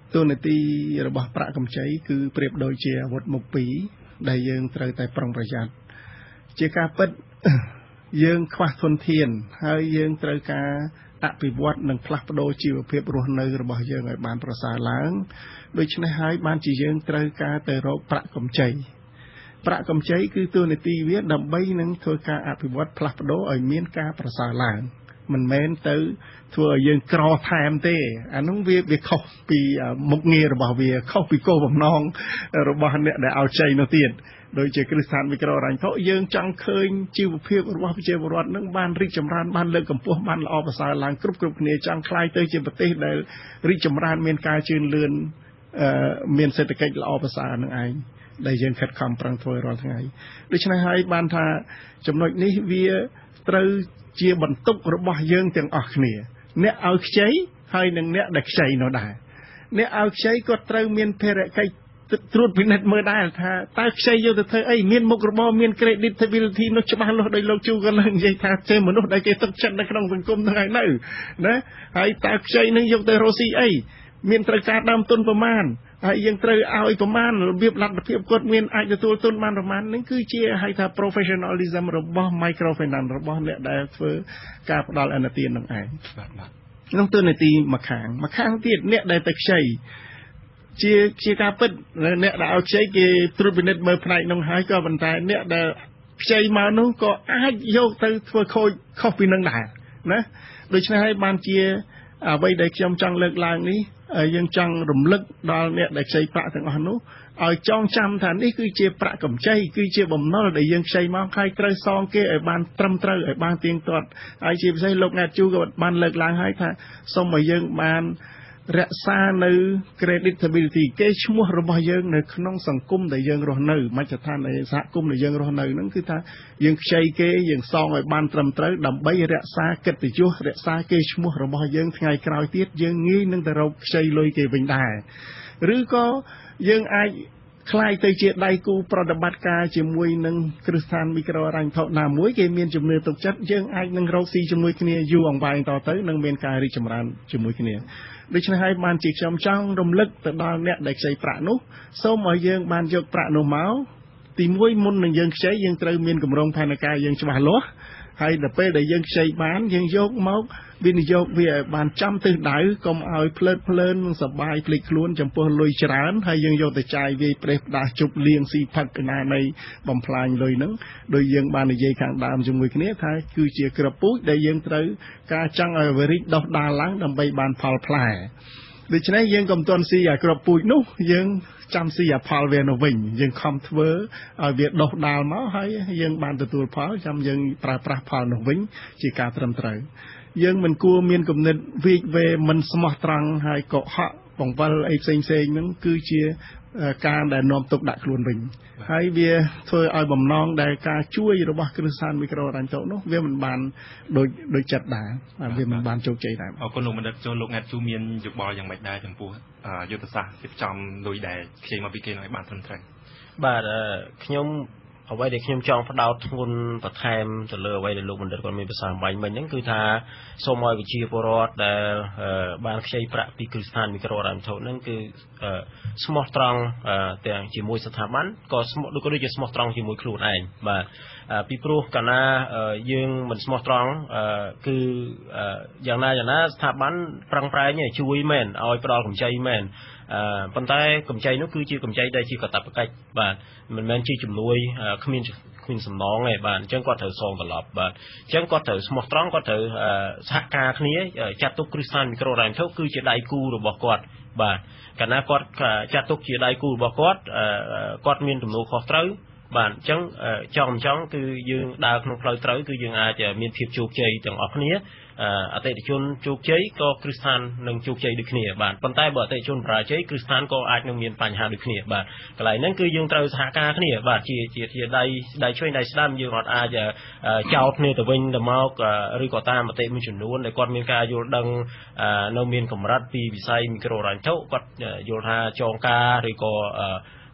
ទូនាទីរបស់ប្រាក់កម្ចីគឺប្រៀបដូចជាអាវុធមុខពីរដែលយើងត្រូវតែប្រុងប្រយ័ត្នជាការពិតយើងខ្វះធនធានហើយយើងត្រូវការអភិវឌ្ឍនិងផ្លាស់ប្ដូរជីវភាពរស់នៅរបស់យើងឲ្យបានប្រសើរឡើងដូច្នេះហើយបានជាយើងត្រូវការទៅរកប្រាក់កម្ចីប្រាក់កម្ចីគឺទូនាទីវាដើម្បីនឹងធ្វើការអភិវឌ្ឍផ្លាស់ប្ដូរឲ្យមានការប្រសើរឡើងមិនមែនទៅធ្វើឲ្យយើងក្រថែមទេអានោះវាវាខុសពីមុខងាររបស់វាខុសពីគោលបំណងរបស់អ្នកដែលឲ្យខ្ចីនោះទៀតដោយជាគ្រឹះស្ថានមីក្រូហិរញ្ញវត្ថុយើងចង់ឃើញជីវភាពរបស់ប្រជាពលរដ្ឋនឹងបានរីកចម្រើនបានលើកកម្ពស់បានល្អប្រសើរឡើងគ្រប់គ្រប់គ្នាចង់ក្លាយទៅជាប្រទេសដែលរីកចម្រើនមានការជឿនលឿនមានសេដ្ឋកិច្ចល្អប្រសើរនឹងឯងដែលយើងខិតខំប្រឹងធ្វើរាល់ថ្ងៃដូច្នេះហើយបានថាចំណុចនេះវាត្រូវជាបន្ទុករបស់យើងទាំងអស់គ្នាអ្នកឲ្យខ្ចីហើយនិងអ្នកដែលខ្ចីនោះដែរអ្នកឲ្យខ្ចីគាត់ត្រូវមានភារកិច្ចត្រួតពិនិត្យមើលដែរថាតើខ្ចីយកទៅធ្វើអីមានមុខរបរមាន creditability នោះច្បាស់លាស់ដោយលោកជូក៏លើកនិយាយថាជាមនុស្សដែលគេទុកចិត្តនៅក្នុងសង្គមហ្នឹងហើយនៅណាហើយតើខ្ចីនឹងយកទៅរកស៊ីអីមានត្រូវការដើមទុនប្រមាណហើយយើងត្រូវឲ្យប្រមាណរបៀបលទ្ធភាពគាត់មានអាចទទួលទុនបានប្រមាណនេះគឺជាហៅថា professionalism របស់ microfinance របស់អ្នកដែលធ្វើការផ្ដល់អនុទាននឹងឯងបាទបាទក្នុងទូនាទីមួយខាងមួយខាងទៀតអ្នកដែលទៅខ្ចីជាជាការពិតអ្នកដែលឲ្យខ្ចីគេត្រួតពិនិត្យមើលផ្នែកនោះហើយក៏ប៉ុន្តែអ្នកដែលខ្ចីមកនោះក៏អាចយកទៅធ្វើខូចខុសពីនឹងដែរណាដូច្នេះហើយបានជាអ្វីដែលខ្ញុំចង់លើកឡើងនេះយើងចង់រំលឹកដល់អ្នកដែលខ្ចីប្រាក់ទាំងអស់នោះឲ្យចងចាំថានេះគឺជាប្រាក់កម្ចីគឺជាបំណុលដែលយើងខ្ចីមកហើយត្រូវសងគេឲ្យបានត្រឹមត្រូវឲ្យបានទៀងទាត់ហើយជាពិសេសលោកអ្នកជូក៏បានលើកឡើងហើយថាសូមឲ្យយើងបានរក្សានៅ creditability គេឈ្មោះរបស់យើងនៅក្នុងសង្គមដែលយើងរស់នៅមជ្ឈដ្ឋាននៃសហគមន៍ដែលយើងរស់នៅហ្នឹងគឺថាយើងខ្ចីគេយើងសងឲ្យបានត្រឹមត្រូវដើម្បីរក្សាកិត្តិយសរក្សាគេឈ្មោះរបស់យើងថ្ងៃក្រោយទៀតយើងងាយនឹងទៅរកខ្ចីលុយគេវិញដែរឬក៏យើងអាចខ្លាយទៅជាដៃគូប្រតិបត្តិការជាមួយនឹងគ្រឹះស្ថានមីក្រូហិរញ្ញវត្ថុណាមួយគេមានជំនឿទុកចិត្តយើងអាចនឹងរកស៊ីជាមួយគ្នាយូរអង្វែងតទៅនឹងមានការរីកចម្រើនជាមួយគ្នាដូច្នេះហើយបានជាខ្ញុំចង់រំលឹកទៅដល់អ្នកដែលខ្ចីប្រាក់នោះសូមឲ្យយើងបានយកប្រាក់នោះមកទីមួយមុននឹងយើងខ្ចីយើងត្រូវមានគម្រោងផែនការយើងច្បាស់លាស់ហើយដល់ពេលដែលយើងខ្ចីបានយើងយកមកវិនិយោគវាឲ្យបានចំទិសដៅកុំឲ្យភ្លើតភ្លើនសប្បាយភ្លេចខ្លួនចំពោះលុយច្រើនហើយយើងយកទៅចាយវាយប្រេះផ្ដាស់ជប់លៀងស៊ីផឹកកណានៃបំផ្លាញលុយហ្នឹងដោយយើងបាននិយាយខាងដើមជាមួយគ្នាថាគឺជាក្របពូជដែលយើងត្រូវការចង់ឲ្យវារីកដុះដាលឡើងដើម្បីបានផលផ្លែដូច្នេះយើងកុំទាន់ស៊ីអាក្របពូជនោះយើងចាំស៊ីអាផលវានោះវិញយើងខំធ្វើឲ្យវាដុះដាលមកហើយយើងបានទទួលផលចាំយើងប្រើប្រាស់ផលនោះវិញជាការត្រឹមត្រូវយើងមិនគួរមានគំនិតវិកវេមិនស្មោះត្រង់ហើយកុហកបង្វិលអីផ្សេងផ្សេងហ្នឹងគឺជាការដែលនាំទុកដាក់ខ្លួនវិញហើយវាធ្វើឲ្យបំណងដែលការជួយរបស់គ្រឹះស្ថានមីក្រូហិរញ្ញវត្ថុនោះវាមិនបានដូចដូចចិត្តដែរវាមិនបានជោគជ័យដែរអរគុណលោកបណ្ឌិតចូលលោកអ្នកជួមានយោបល់យ៉ាងម៉េចដែរចំពោះយុទ្ធសាស្ត្ររៀបចំលុយដែលខ្ចីមកពីគេឲ្យបានត្រឹមត្រូវបាទខ្ញុំអ្វីដែលខ្ញុំចង់ផ្ដោតធ្ងន់បន្ថែមទៅលើអ្វីដែលលោកបណ្ឌិតគាត់មានប្រសាសន៍បាញ់មិញហ្នឹងគឺថាសូមឲ្យវិជាពលរដ្ឋដែលបានខ្ចីប្រាក់ពីគ្រឹះស្ថានមីក្រូហិរញ្ញវត្ថុហ្នឹងគឺស្មោះត្រង់ទាំងជាមួយស្ថាប័នក៏ស្មោះដូចជាស្មោះត្រង់ជាមួយខ្លួនឯងបាទពីព្រោះកាលណាយើងមិនស្មោះត្រង់គឺយ៉ាងណាយ៉ាងណាស្ថាប័នប្រឹងប្រែងជួយមែនឲ្យផ្ដល់កម្ចីមែនប៉ុន្តែកម្ចីនោះគឺជាកម្ចីដែលជាកាតព្វកិច្ចបាទមិនមែនជាជំនួយគ្មានគ្មានសំណងទេបាទអញ្ចឹងគាត់ត្រូវសងត្រឡប់បាទអញ្ចឹងគាត់ត្រូវស្មោះត្រង់គាត់ត្រូវសហការគ្នាចាត់ទុកគ្រឹះស្ថានមីក្រូហិរញ្ញវត្ថុគឺជាដៃគូរបស់គាត់បាទកាលណាគាត់ចាត់ទុកជាដៃគូរបស់គាត់គាត់មានទំនួលខុសត្រូវបាទអញ្ចឹងចង់មិនចង់គឺយើងដើរក្នុងផ្លូវត្រូវគឺយើងអាចមានភាពជោគជ័យទាំងអស់គ្នាអតិថិជនជោគជ័យក៏គ្រឹះស្ថាននឹងជោគជ័យដូចគ្នាបាទប៉ុន្តែបើអតិថិជនបរាជ័យគ្រឹះស្ថានក៏អាចនឹងមានបញ្ហាដូចគ្នាបាទកន្លែងហ្នឹងគឺយើងត្រូវសហការគ្នាបាទជាជាដៃដៃឆ្វេងដៃស្ដាំយើងអត់អាចចោទគ្នាទៅវិញទៅមកឬក៏តាមមតិមួយចំនួនដែលគាត់មានការយល់ដឹងនៅមានកម្រិតពីវិស័យមីក្រូហិរញ្ញវត្ថុគាត់យល់ថាចងការឬក៏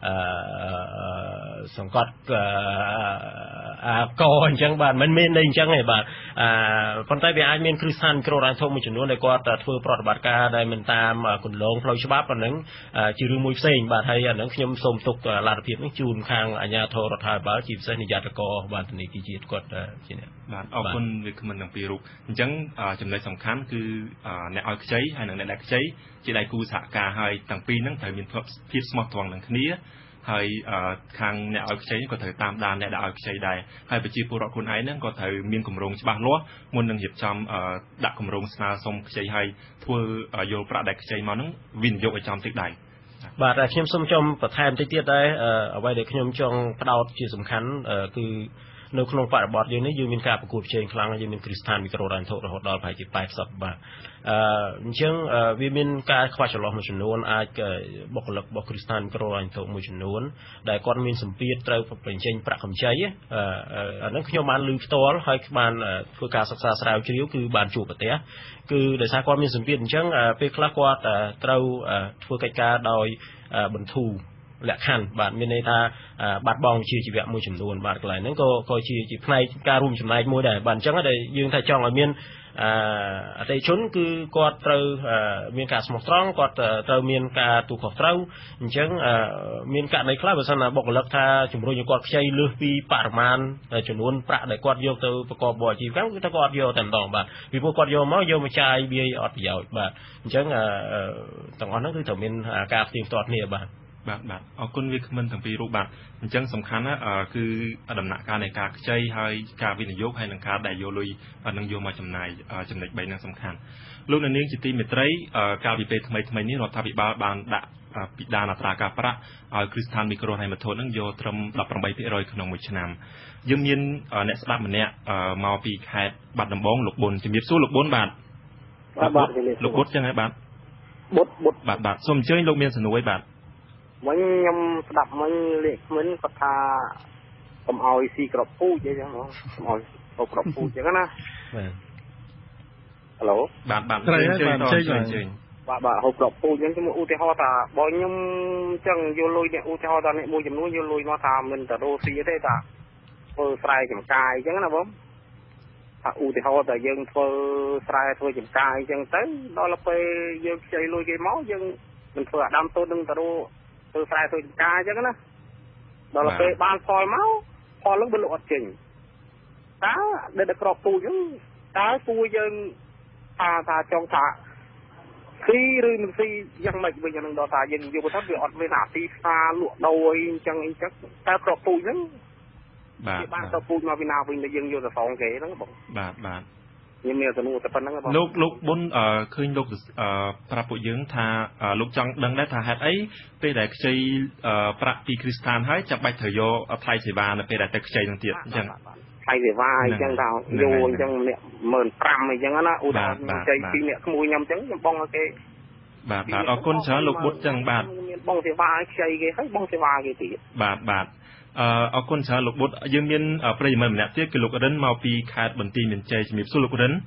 សង្កត់អាកអញ្ចឹងបាទមិនមែនអីអញ្ចឹងទេបាទប៉ុន្តែវាអាចមានគ្រឹះស្ថានមីក្រូហិរញ្ញវត្ថុមួយចំនួនដែលគាត់ធ្វើប្រតិបត្តិការដែលមិនតាមគន្លងផ្លូវច្បាប់អាហ្នឹងជារឿងមួយផ្សេងបាទហើយអាហ្នឹងខ្ញុំសូមទុកលទ្ធភាពនេះជូនខាងអាជ្ញាធររដ្ឋាភិបាលជាពិសេសនាយកដ្ឋានបាទធនាគារជាតិគាត់ជាអ្នកបាទអរគុណវាគ្មិនទាំងពីររូបអញ្ចឹងចំណុចសំខាន់គឺអ្នកឲ្យខ្ចីហើយនិងអ្នកដែលខ្ចីជាដៃគូសហការហើយទាំងពីរហ្នឹងត្រូវមានភាពស្មោះត្រង់នឹងគ្នាហើយខាងអ្នកឲ្យខ្ចីក៏ត្រូវតាមដានអ្នកដែលឲ្យខ្ចីដែរហើយប្រជាពលរដ្ឋខ្លួនឯងហ្នឹងក៏ត្រូវមានគម្រោងច្បាស់លាស់មុននឹងរៀបចំដាក់គម្រោងស្នើសុំខ្ចីហើយធ្វើយកប្រាក់ដែលខ្ចីមកហ្នឹងវិនិយោគឲ្យចំទឹកដែរបាទខ្ញុំសូមចង់បន្ថែមតិចទៀតដែរអ្វីដែលខ្ញុំចង់ផ្ដោតជាសំខាន់គឺនៅក្នុងបរិបទយើងនេះយើងមានការប្រកួតប្រជែងខ្លាំងហើយយើងមានគ្រឹះស្ថានមីក្រូហិរញ្ញវត្ថុរហូតដល់ប្រហែលជាแปดสิบបាទអឺអញ្ចឹងវាមានការខ្វះចន្លោះមួយចំនួនអាចបុគ្គលិករបស់គ្រឹះស្ថានមីក្រូហិរញ្ញវត្ថុមួយចំនួនដែលគាត់មានសម្ពាធត្រូវបញ្ចេញប្រាក់កម្ចីអាហ្នឹងខ្ញុំបានឮផ្ទាល់ហើយបានធ្វើការសិក្សាស្រាវជ្រាវគឺបានជួបប្រទះគឺដោយសារគាត់មានសម្ពាធអញ្ចឹងពេលខ្លះគាត់ត្រូវធ្វើកិច្ចការដោយបន្ធូរលក្ខខណ្ឌបាទមានន័យថាបាត់បង់វិជ្ជាជីវៈមួយចំនួនបាទកន្លែងហ្នឹងក៏ក៏ជាជាផ្នែកការរួមចំណែកមួយដែរបាទអញ្ចឹងតែយើងថាចង់ឲ្យមានអតិថិជនគឺគាត់ត្រូវមានការស្មោះត្រង់គាត់ត្រូវមានការទូខុសត្រូវអញ្ចឹងមានករណីខ្លះបើសិនណាបុគ្គលិកថាជំរុញឲ្យគាត់ខ្ចីលើសពីបរិមាណចំនួនប្រាក់ដែលគាត់យកទៅប្រកបអាជីវកម្មគឺថាគាត់យកតែម្ដងបាទពីព្រោះគាត់យកមកយកមកចាយវាអត់ប្រយោជន៍បាទអញ្ចឹងទាំងអស់ហ្នឹងគឺត្រូវមានការផ្ទៀងផ្ទាត់គ្នាបាទបាទបាទអរគុណវាគ្មិនទាំងពីររូបបាទអញ្ចឹងសំខាន់ណាគឺដំណាក់កាលនៃការខ្ចីហើយការវិនិយោគហើយនឹងការដែលយកលុយនឹងយកមកចំណាយចំណុចបីហ្នឹងសំខាន់លោកអ្នកនាងជាទីមេត្រីកាលពីពេលថ្មីថ្មីនេះរដ្ឋាភិបាលបានដាក់ពិដានអត្រាការប្រាក់ឲ្យគ្រឹះស្ថានមីក្រូហិរញ្ញវត្ថុហ្នឹងយកត្រឹមដប់ប្រាំបីភាគរយក្នុងមួយឆ្នាំយើងមានអ្នកស្ដាប់ម្នាក់មកពីខេត្តបាត់ដំបងលោកប៊ុនជំរាបសួរលោកប៊ុនបាទបាទលោកប៊ុនចឹងហើយបាទប៊ុនប៊ុនបាទបាទសូមអញ្ជើញលោកមានសំណួរឯបាទវិញខ្ញុំស្ដាប់មិញលេខមិនគាត់ថាកុំឲ្យស៊ីក្របពូជអីចឹងហ្មងកុំឲ្យហូបក្របពូជចឹងណាបាទហៅឡូបាទបាទអញ្ជើញអញ្ជើញអញ្ជើញបាទបាទហូបក្របពូជចឹងខ្ញុំឧទាហរណ៍ថាបើខ្ញុំចឹងយកលុយអ្នកឧទាហរណ៍ថាអ្នកមួយចំនួនយកលុយមកថាមិនទៅរកស៊ីទេថាធ្វើស្រែចម្ការអញ្ចឹងណាបងថាឧទាហរណ៍ថាយើងធ្វើស្រែធ្វើចម្ការអញ្ចឹងទៅដល់ពេលយើងខ្ចីលុយគេមកយើងមិនធ្វើអាដាមតូននឹងទៅរកធ្វើស្រែធ្វើចម្ការអញ្ចឹងណាដល់ពេលបានផលមកផលនឹងវាលក់អត់ចេញតើដែលតែក្របពូជហ្នឹងតើពូយើងថាថាចង់ថាស៊ីឬមិនស៊ីយ៉ាងម៉េចវិញហ្នឹងដល់ថាយើងយកទៅវាអត់មានអាទីផ្សារលក់ដូរអីអញ្ចឹងអីចឹងតើក្របពូជហ្នឹងបាទបានទៅពូជមកពីណាវិញដែលយើងយកទៅសងគេហ្នឹងបងបាទបាទខ្ញុំមានសំណួរតែប៉ុណ្្នឹងបងលោកលោកប៊ុនឃើញលោកប្រាប់ពួកយើងថាលោកចង់ដឹងដែរថាហេតុអីពេលដែលខ្ចីប្រាក់ពីគ្រឹះស្ថានហើយចាំបាច់ត្រូវយកថ្លៃសេវានៅពេលដែលទៅខ្ចីនឹងទៀតអញ្ចឹងថ្លៃសេវាអញ្ចឹងថាយកអញ្ចឹងម្នាក់một nghìn năm trămអញ្ចឹងណាឧទាហរណ៍ខ្ចីពីអ្នកក្មួយខ្ញុំអញ្ចឹងខ្ញុំបងឲ្យគេបាទបាទអរគុណច្រើនលោកប៊ុនអញ្ចឹងបាទមានបងសេវាឲ្យខ្ចីគេហើយបងសេវាគេទៀតបាទបាទអឺអរគុណច្រើនលោកបុត្រយើងមានប្រិយមិត្តម្នាក់ទៀតគឺលោករិនមកពីខេត្តបន្ទាយមានជ័យជំរាបសួរលោករិន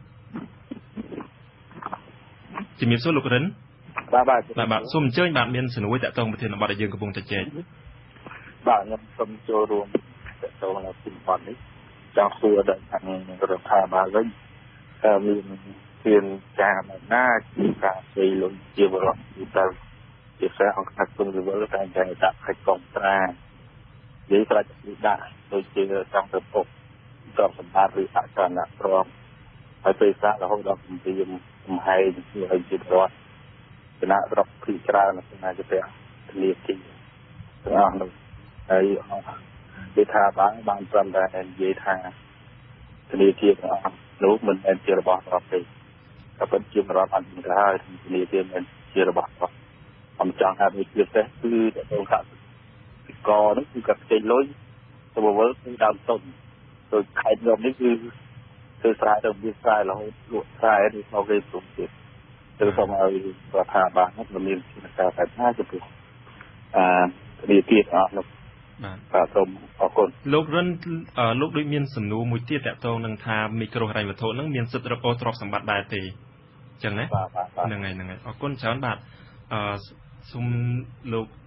ជំរាបសួរលោករិនបាទបាទបាទបាទសូមអញ្ជើញបាទមានសំណួរតាក់ទងប្រធានបទដែលយើងកំពុងតែចែកបាទខ្ញុំសូមចូលរួមតាក់ទងនៅពីបទនេះចង់សួរដល់ខាងរដ្ឋាភិបាលវិញតើមានធានការណាជាការជ័យលុយជាបរិបទទៅជាផ្សារអង្គការគុំវិវលតែតែដាក់ខិតកងត្រានិយាយប្រតិបត្តិដាក់ដូចជាចង់ទៅពុកទ្រព្យសម្បត្តិឬអចលនទ្រព្យហើយពេលខ្លះរហូតដល់ជំរាបកំហែងឲ្យជារដ្ឋគណៈរដ្ឋពីច្រើនណាជាពាក់ធនាគារទាំងអស់នោះហើយគេថាបានបានត្រឹមតែនិយាយថាធនាគារទាំងអស់នោះមិនមែនជារបស់រដ្ឋទេតែពិតជារដ្ឋអន្តរជាតិហើយធនាគារមិនជារបស់រដ្ឋអំចង់ថាដូចជាទេគឺតើបងថាកនោះគឺគាត់ខ្ចីលុយទៅវល់គឺដើមទុនដូចខេត្តខ្ញុំនេះគឺធ្វើស្រែទៅមានស្រែរហូតលក់ស្រែនេះមកគេព្រមទៀតទៅសូមឲ្យរដ្ឋាភិបាលនោះមានការតែថាចំពោះអាវិធីអស់នោះបាទសូមអរគុណលោករិនលោកដូចមានសំណួរមួយទៀតតាក់ទងនឹងថាមីក្រូហិរញ្ញវត្ថុហ្នឹងមានសិទ្ធិរកទ្រព្យសម្បត្តិដែរទេអញ្ចឹងណាហ្នឹងហើយហ្នឹងហើយអរគុណច្រើនបាទអឺសូមលោក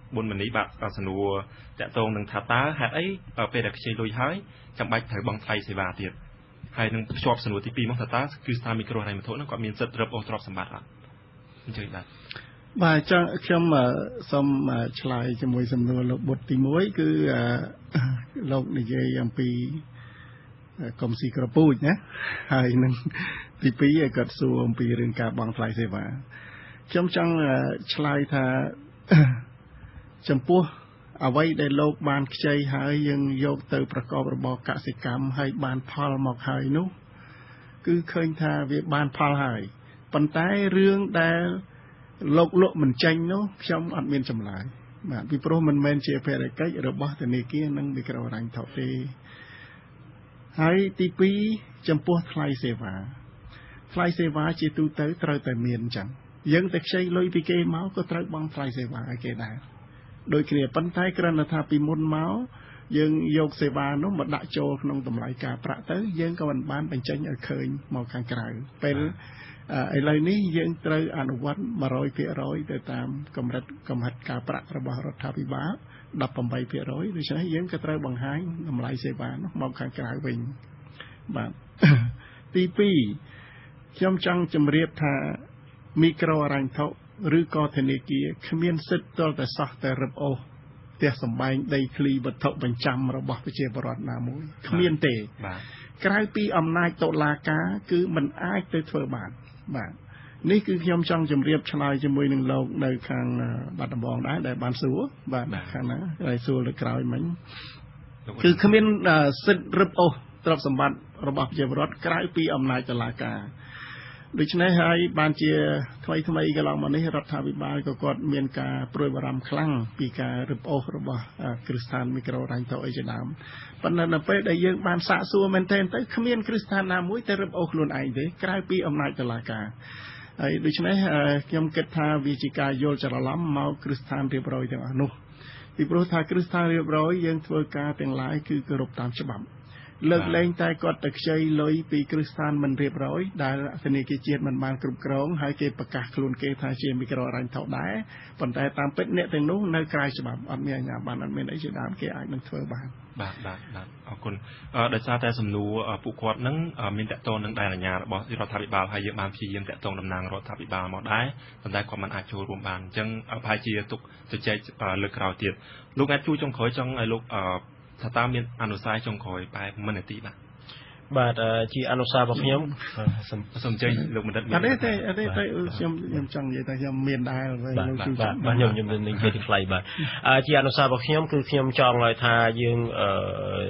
បុណ្យមនីបាទសំណួរតាក់ទងនឹងថាតើហេតុអីពេលដែលខ្ចីលុយហើយចាំបាច់ត្រូវបង់ថ្លៃសេវាទៀតហើយនឹងភ្ជាប់សំណួរទីពីរមកថាតើគឺស្ថានមីក្រូហិរញ្ញវត្ថុហ្នឹងគាត់មានសិទ្ធិរឹបអូសទ្រព្យសម្បត្តិអត់អញ្ចឹងបាទបាទចង់ខ្ញុំសូមឆ្លើយជាមួយសំណួរលោកបុត្រទីមួយគឺលោកនិយាយអំពីកុំស៊ីក្រពូចណាហើយនឹងទីពីរគាត់សួរអំពីរឿងការបង់ថ្លៃសេវាខ្ញុំចង់ឆ្លើយថាចំពោះអ្វីដែលលោកបានខ្ចីហើយយើងយកទៅប្រកបរបរកសិកម្មហើយបានផលមកហើយនោះគឺឃើញថាវាបានផលហើយប៉ុន្តែរឿងដែលលោកលក់មិនចេញនោះខ្ញុំអត់មានចម្លើយបាទពីព្រោះមិនមែនជាភារកិច្ចរបស់ធនាគារនិងមីក្រូហិរញ្ញវត្ថុទេហើយទីពីរចំពោះថ្លៃសេវាថ្លៃសេវាជាទូទៅត្រូវតែមានអញ្ចឹងយើងតែខ្ចីលុយពីគេមកក៏ត្រូវបង់ថ្លៃសេវាឲ្យគេដែរដូចគ្នាប៉ុន្តែគ្រាន់តែថាពីមុនមកយើងយកសេវានោះមកដាក់ចូលក្នុងតម្លៃការប្រាក់ទៅយើងក៏មិនបានបញ្ចេញឲ្យឃើញមកខាងក្រៅពេលឥឡូវនេះយើងត្រូវអនុវត្ត one hundred percent ទៅតាមកម្រិតកំហិតការប្រាក់របស់រដ្ឋាភិបាលeighteen percent ដូច្នេះយើងក៏ត្រូវបង្ហាញតម្លៃសេវានោះមកខាងក្រៅវិញបាទទីពីរខ្ញុំចង់ជម្រាបថាមីក្រូហិរញ្ញវត្ថុឬក៏ធនាគារគ្មានសិទ្ធិទាល់តែសោះតែរឹបអូសផ្ទះសម្បែងដីធ្លីវត្ថុបញ្ចាំរបស់ប្រជាពលរដ្ឋណាមួយគ្មានទេបាទក្រៅពីអំណាចតុលាការគឺมันអាចទៅធ្វើបានបាទនេះគឺខ្ញុំចង់ជម្រាបឆ្លើយជាមួយនឹងលោកនៅខាងបាត់ដំបងដែរដែលបានសួរបាទខាងណាហើយសួរលើក្រោយមិញគឺគ្មានសិទ្ធិរឹបអូសទ្រព្យសម្បត្តិរបស់ប្រជាពលរដ្ឋក្រៅពីអំណាចតុលាការដូច្នេះហើយបានជាថ្មីថ្មីកន្លងមកនេះរដ្ឋាភិបាលក៏គាត់មានការព្រួយបារម្ភខ្លាំងពីការរឹបអូសរបស់គ្រឹះស្ថានមីក្រូហិរញ្ញវត្ថុអីជាដើមប៉ុន្តែនៅពេលដែលយើងបានសាកសួរមែនទែនទៅគ្មានគ្រឹះស្ថានណាមួយទៅរឹបអូសខ្លួនឯងទេក្រៅពីអំណាចតុលាការហើយដូច្នេះខ្ញុំគិតថាវាជាការយល់ច្រឡំមកគ្រឹះស្ថានរៀបរយទាំងអស់នោះពីព្រោះថាគ្រឹះស្ថានរៀបរយយើងធ្វើការទាំងឡាយគឺគោរពតាមច្បាប់លើកលែងតែគាត់ទៅខ្ចីលុយពីគ្រឹះស្ថានមិនរៀបរយដែលធនាគារជាតិមិនបានគ្រប់គ្រងហើយគេប្រកាសខ្លួនគេថាជាមីក្រូហិរញ្ញវត្ថុដែរប៉ុន្តែតាមពិតអ្នកទាំងនោះនៅក្រៅច្បាប់អត់មានអាជ្ញាប័ណ្ណអត់មានអីជាដើមគេអាចនឹងធ្វើបានបាទបាទបាទអរគុណដោយសារតែសំណួរពួកគាត់នឹងមានតកតងនឹងដែរអាជ្ញារបស់រដ្ឋាភិបាលហើយយើងបានព្យាយាមតកតងតំណាងរដ្ឋាភិបាលមកដែរប៉ុន្តែគាត់មិនអាចចូលរួមបានអញ្ចឹងប្រហែលជាទុកជជែកលើកក្រោយទៀតលោកអាចជួយចុងក្រោយចង់ឲ្យលោកថាតើមានអនុសាសន៍ចុងក្រោយបែបមួយនាទីបាទបាទជាអនុសាសន៍របស់ខ្ញុំសូមចេញលោកបណ្ឌិតអត់ទេទេអត់ទេតែខ្ញុំខ្ញុំចង់និយាយថាខ្ញុំមានដែរលោកជួយបាទខ្ញុំខ្ញុំនឹងនិយាយទីខ្លីបាទជាអនុសាសន៍របស់ខ្ញុំគឺខ្ញុំចង់ឲ្យថាយើងអឺ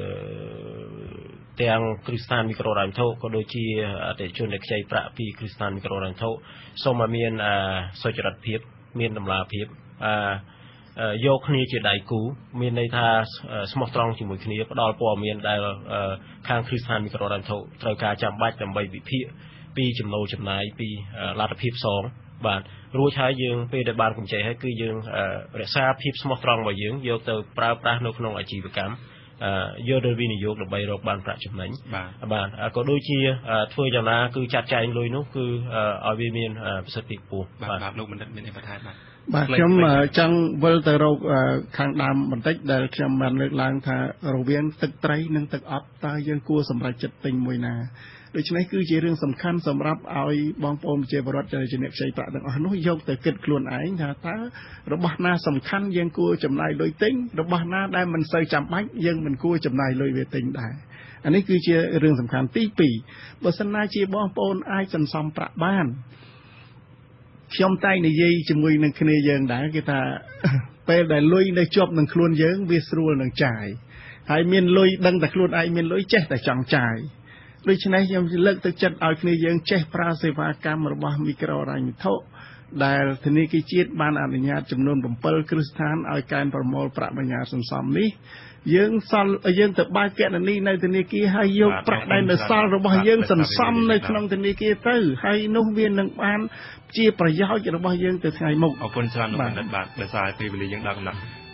ទាំងគ្រឹះស្ថានមីក្រូហិរញ្ញវត្ថុក៏ដូចជាអតិថិជនដែលខ្ចីប្រាក់ពីគ្រឹះស្ថានមីក្រូហិរញ្ញវត្ថុសូមឲ្យមានសុចរិតភាពមានតម្លាភាពអឺយកគ្នាជាដៃគូមានន័យថាស្មោះត្រង់ជាមួយគ្នាផ្ដល់ព័ត៌មានដែលខាងគ្រឹះស្ថានមីក្រូហិរញ្ញវត្ថុត្រូវការចាំបាច់ដើម្បីវិភាគពីចំណូលចំណាយពីលទ្ធភាពសងបាទរួចហើយយើងពេលដែលបានកម្ចីហើយគឺយើងរក្សាភាពស្មោះត្រង់របស់យើងយកទៅប្រើប្រាស់នៅក្នុងអាជីវកម្មយកទៅវិនិយោគដើម្បីរកបានប្រាក់ចំណេញបាទក៏ដូចជាធ្វើយ៉ាងណាគឺចាត់ចែងលុយនោះគឺឲ្យវាមានប្រសិទ្ធភាពខ្ពស់បាទបាទលោកបណ្ឌិតមានអីបន្ថែមបាទបាទខ្ញុំចង់វិលទៅរកខាងដើមបន្តិចដែលខ្ញុំបានលើកឡើងថារវាងទឹកត្រីនិងទឹកអប់តើយើងគួរសម្រេចចិត្តទិញមួយណាដូច្នេះគឺជារឿងសំខាន់សម្រាប់ឲ្យបងប្អូនប្រជាពលរដ្ឋជាអ្នកខ្ចីប្រាក់ទាំងអស់នោះយកទៅគិតខ្លួនឯងថាតើរបស់ណាសំខាន់យើងគួរចំណាយលុយទិញរបស់ណាដែលមិនសូវចាំបាច់យើងមិនគួរចំណាយលុយវាទិញដែរអានេះគឺជារឿងសំខាន់ទីពីរបើសិនណាជាបងប្អូនអាចសន្សំប្រាក់បានខ្ញុំតែងនិយាយជាមួយនឹងគ្នាយើងដែរគេថាពេលដែលលុយនៅជាប់នឹងខ្លួនយើងវាស្រួលនឹងចាយហើយមានលុយដឹងតែខ្លួនឯងមានលុយចេះតែចង់ចាយដូច្នេះខ្ញុំលើកទឹកចិត្តឲ្យគ្នាយើងចេះប្រើសេវាកម្មរបស់មីក្រូហិរញ្ញវត្ថុដែលធនាគារជាតិបានអនុញ្ញាតចំនួនsevenគ្រឹះស្ថានឲ្យកែប្រមូលប្រាក់បញ្ញើសន្សំនេះយើងសល់យើងទៅបើកគណនីនៅធនាគារហើយយកប្រាក់ដែលនៅសល់របស់យើងសន្សំនៅក្នុងធនាគារទៅហើយនោះវានឹងបានជាប្រយោជន៍របស់យើងទៅថ្ងៃមុខអរគុណច្រើនលោកបណ្ឌិតបាទដោយសារពេលវេលាយើងដល់កំណត់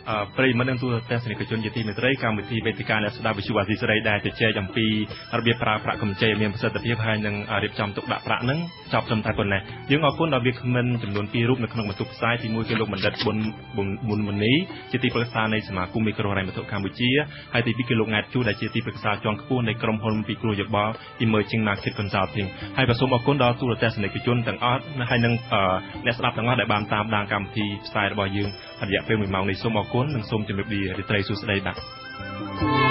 ប្រិយមិត្តនឹងទូរទស្សនិកជនជាទីមេត្រីកម្មវិធីវេទិកាអ្នកស្ដាប់វិទ្យុអាស៊ីសេរីដែលជជែកអំពីរបៀបប្រើប្រាក់កម្ចីឲ្យមានប្រសិទ្ធភាពហើយនឹងរៀបចំទុកដាក់ប្រាក់នឹងចប់ត្រឹមតែប៉ុណ្ណេះយើងអរគុណដល់វាគ្មិនចំនួនពីររូបនៅក្នុងបន្ទប់ផ្សាយទីមួយគឺលោកបណ្ឌិតប៊ុនប៊ុនមនីជាទីប្រឹក្សានៃសមាគមមីក្រូហិរញ្ញវត្ថុកម្ពុជាហើយទីពីរគឺលោកង៉ែតជូដែលជាទីប្រឹក្សាជាន់ខ្ពស់នៃក្រុមហ៊ុនពិគ្រោះយោបល់ Emerging Market Consulting ហើយក៏សូមអរគុណដល់ទូរទស្សនិកជនទាំងអស់ហើយនឹងអ្នកស្ដាប់ទាំងអស់ដែលបានតាមដានកម្មវិធីផ្សាយរបស់យើងរយៈពេលមួយម៉ោងនេះសូមអរគុណនិងសូមជម្រាបលារីត្រីសួស្ដីបាទ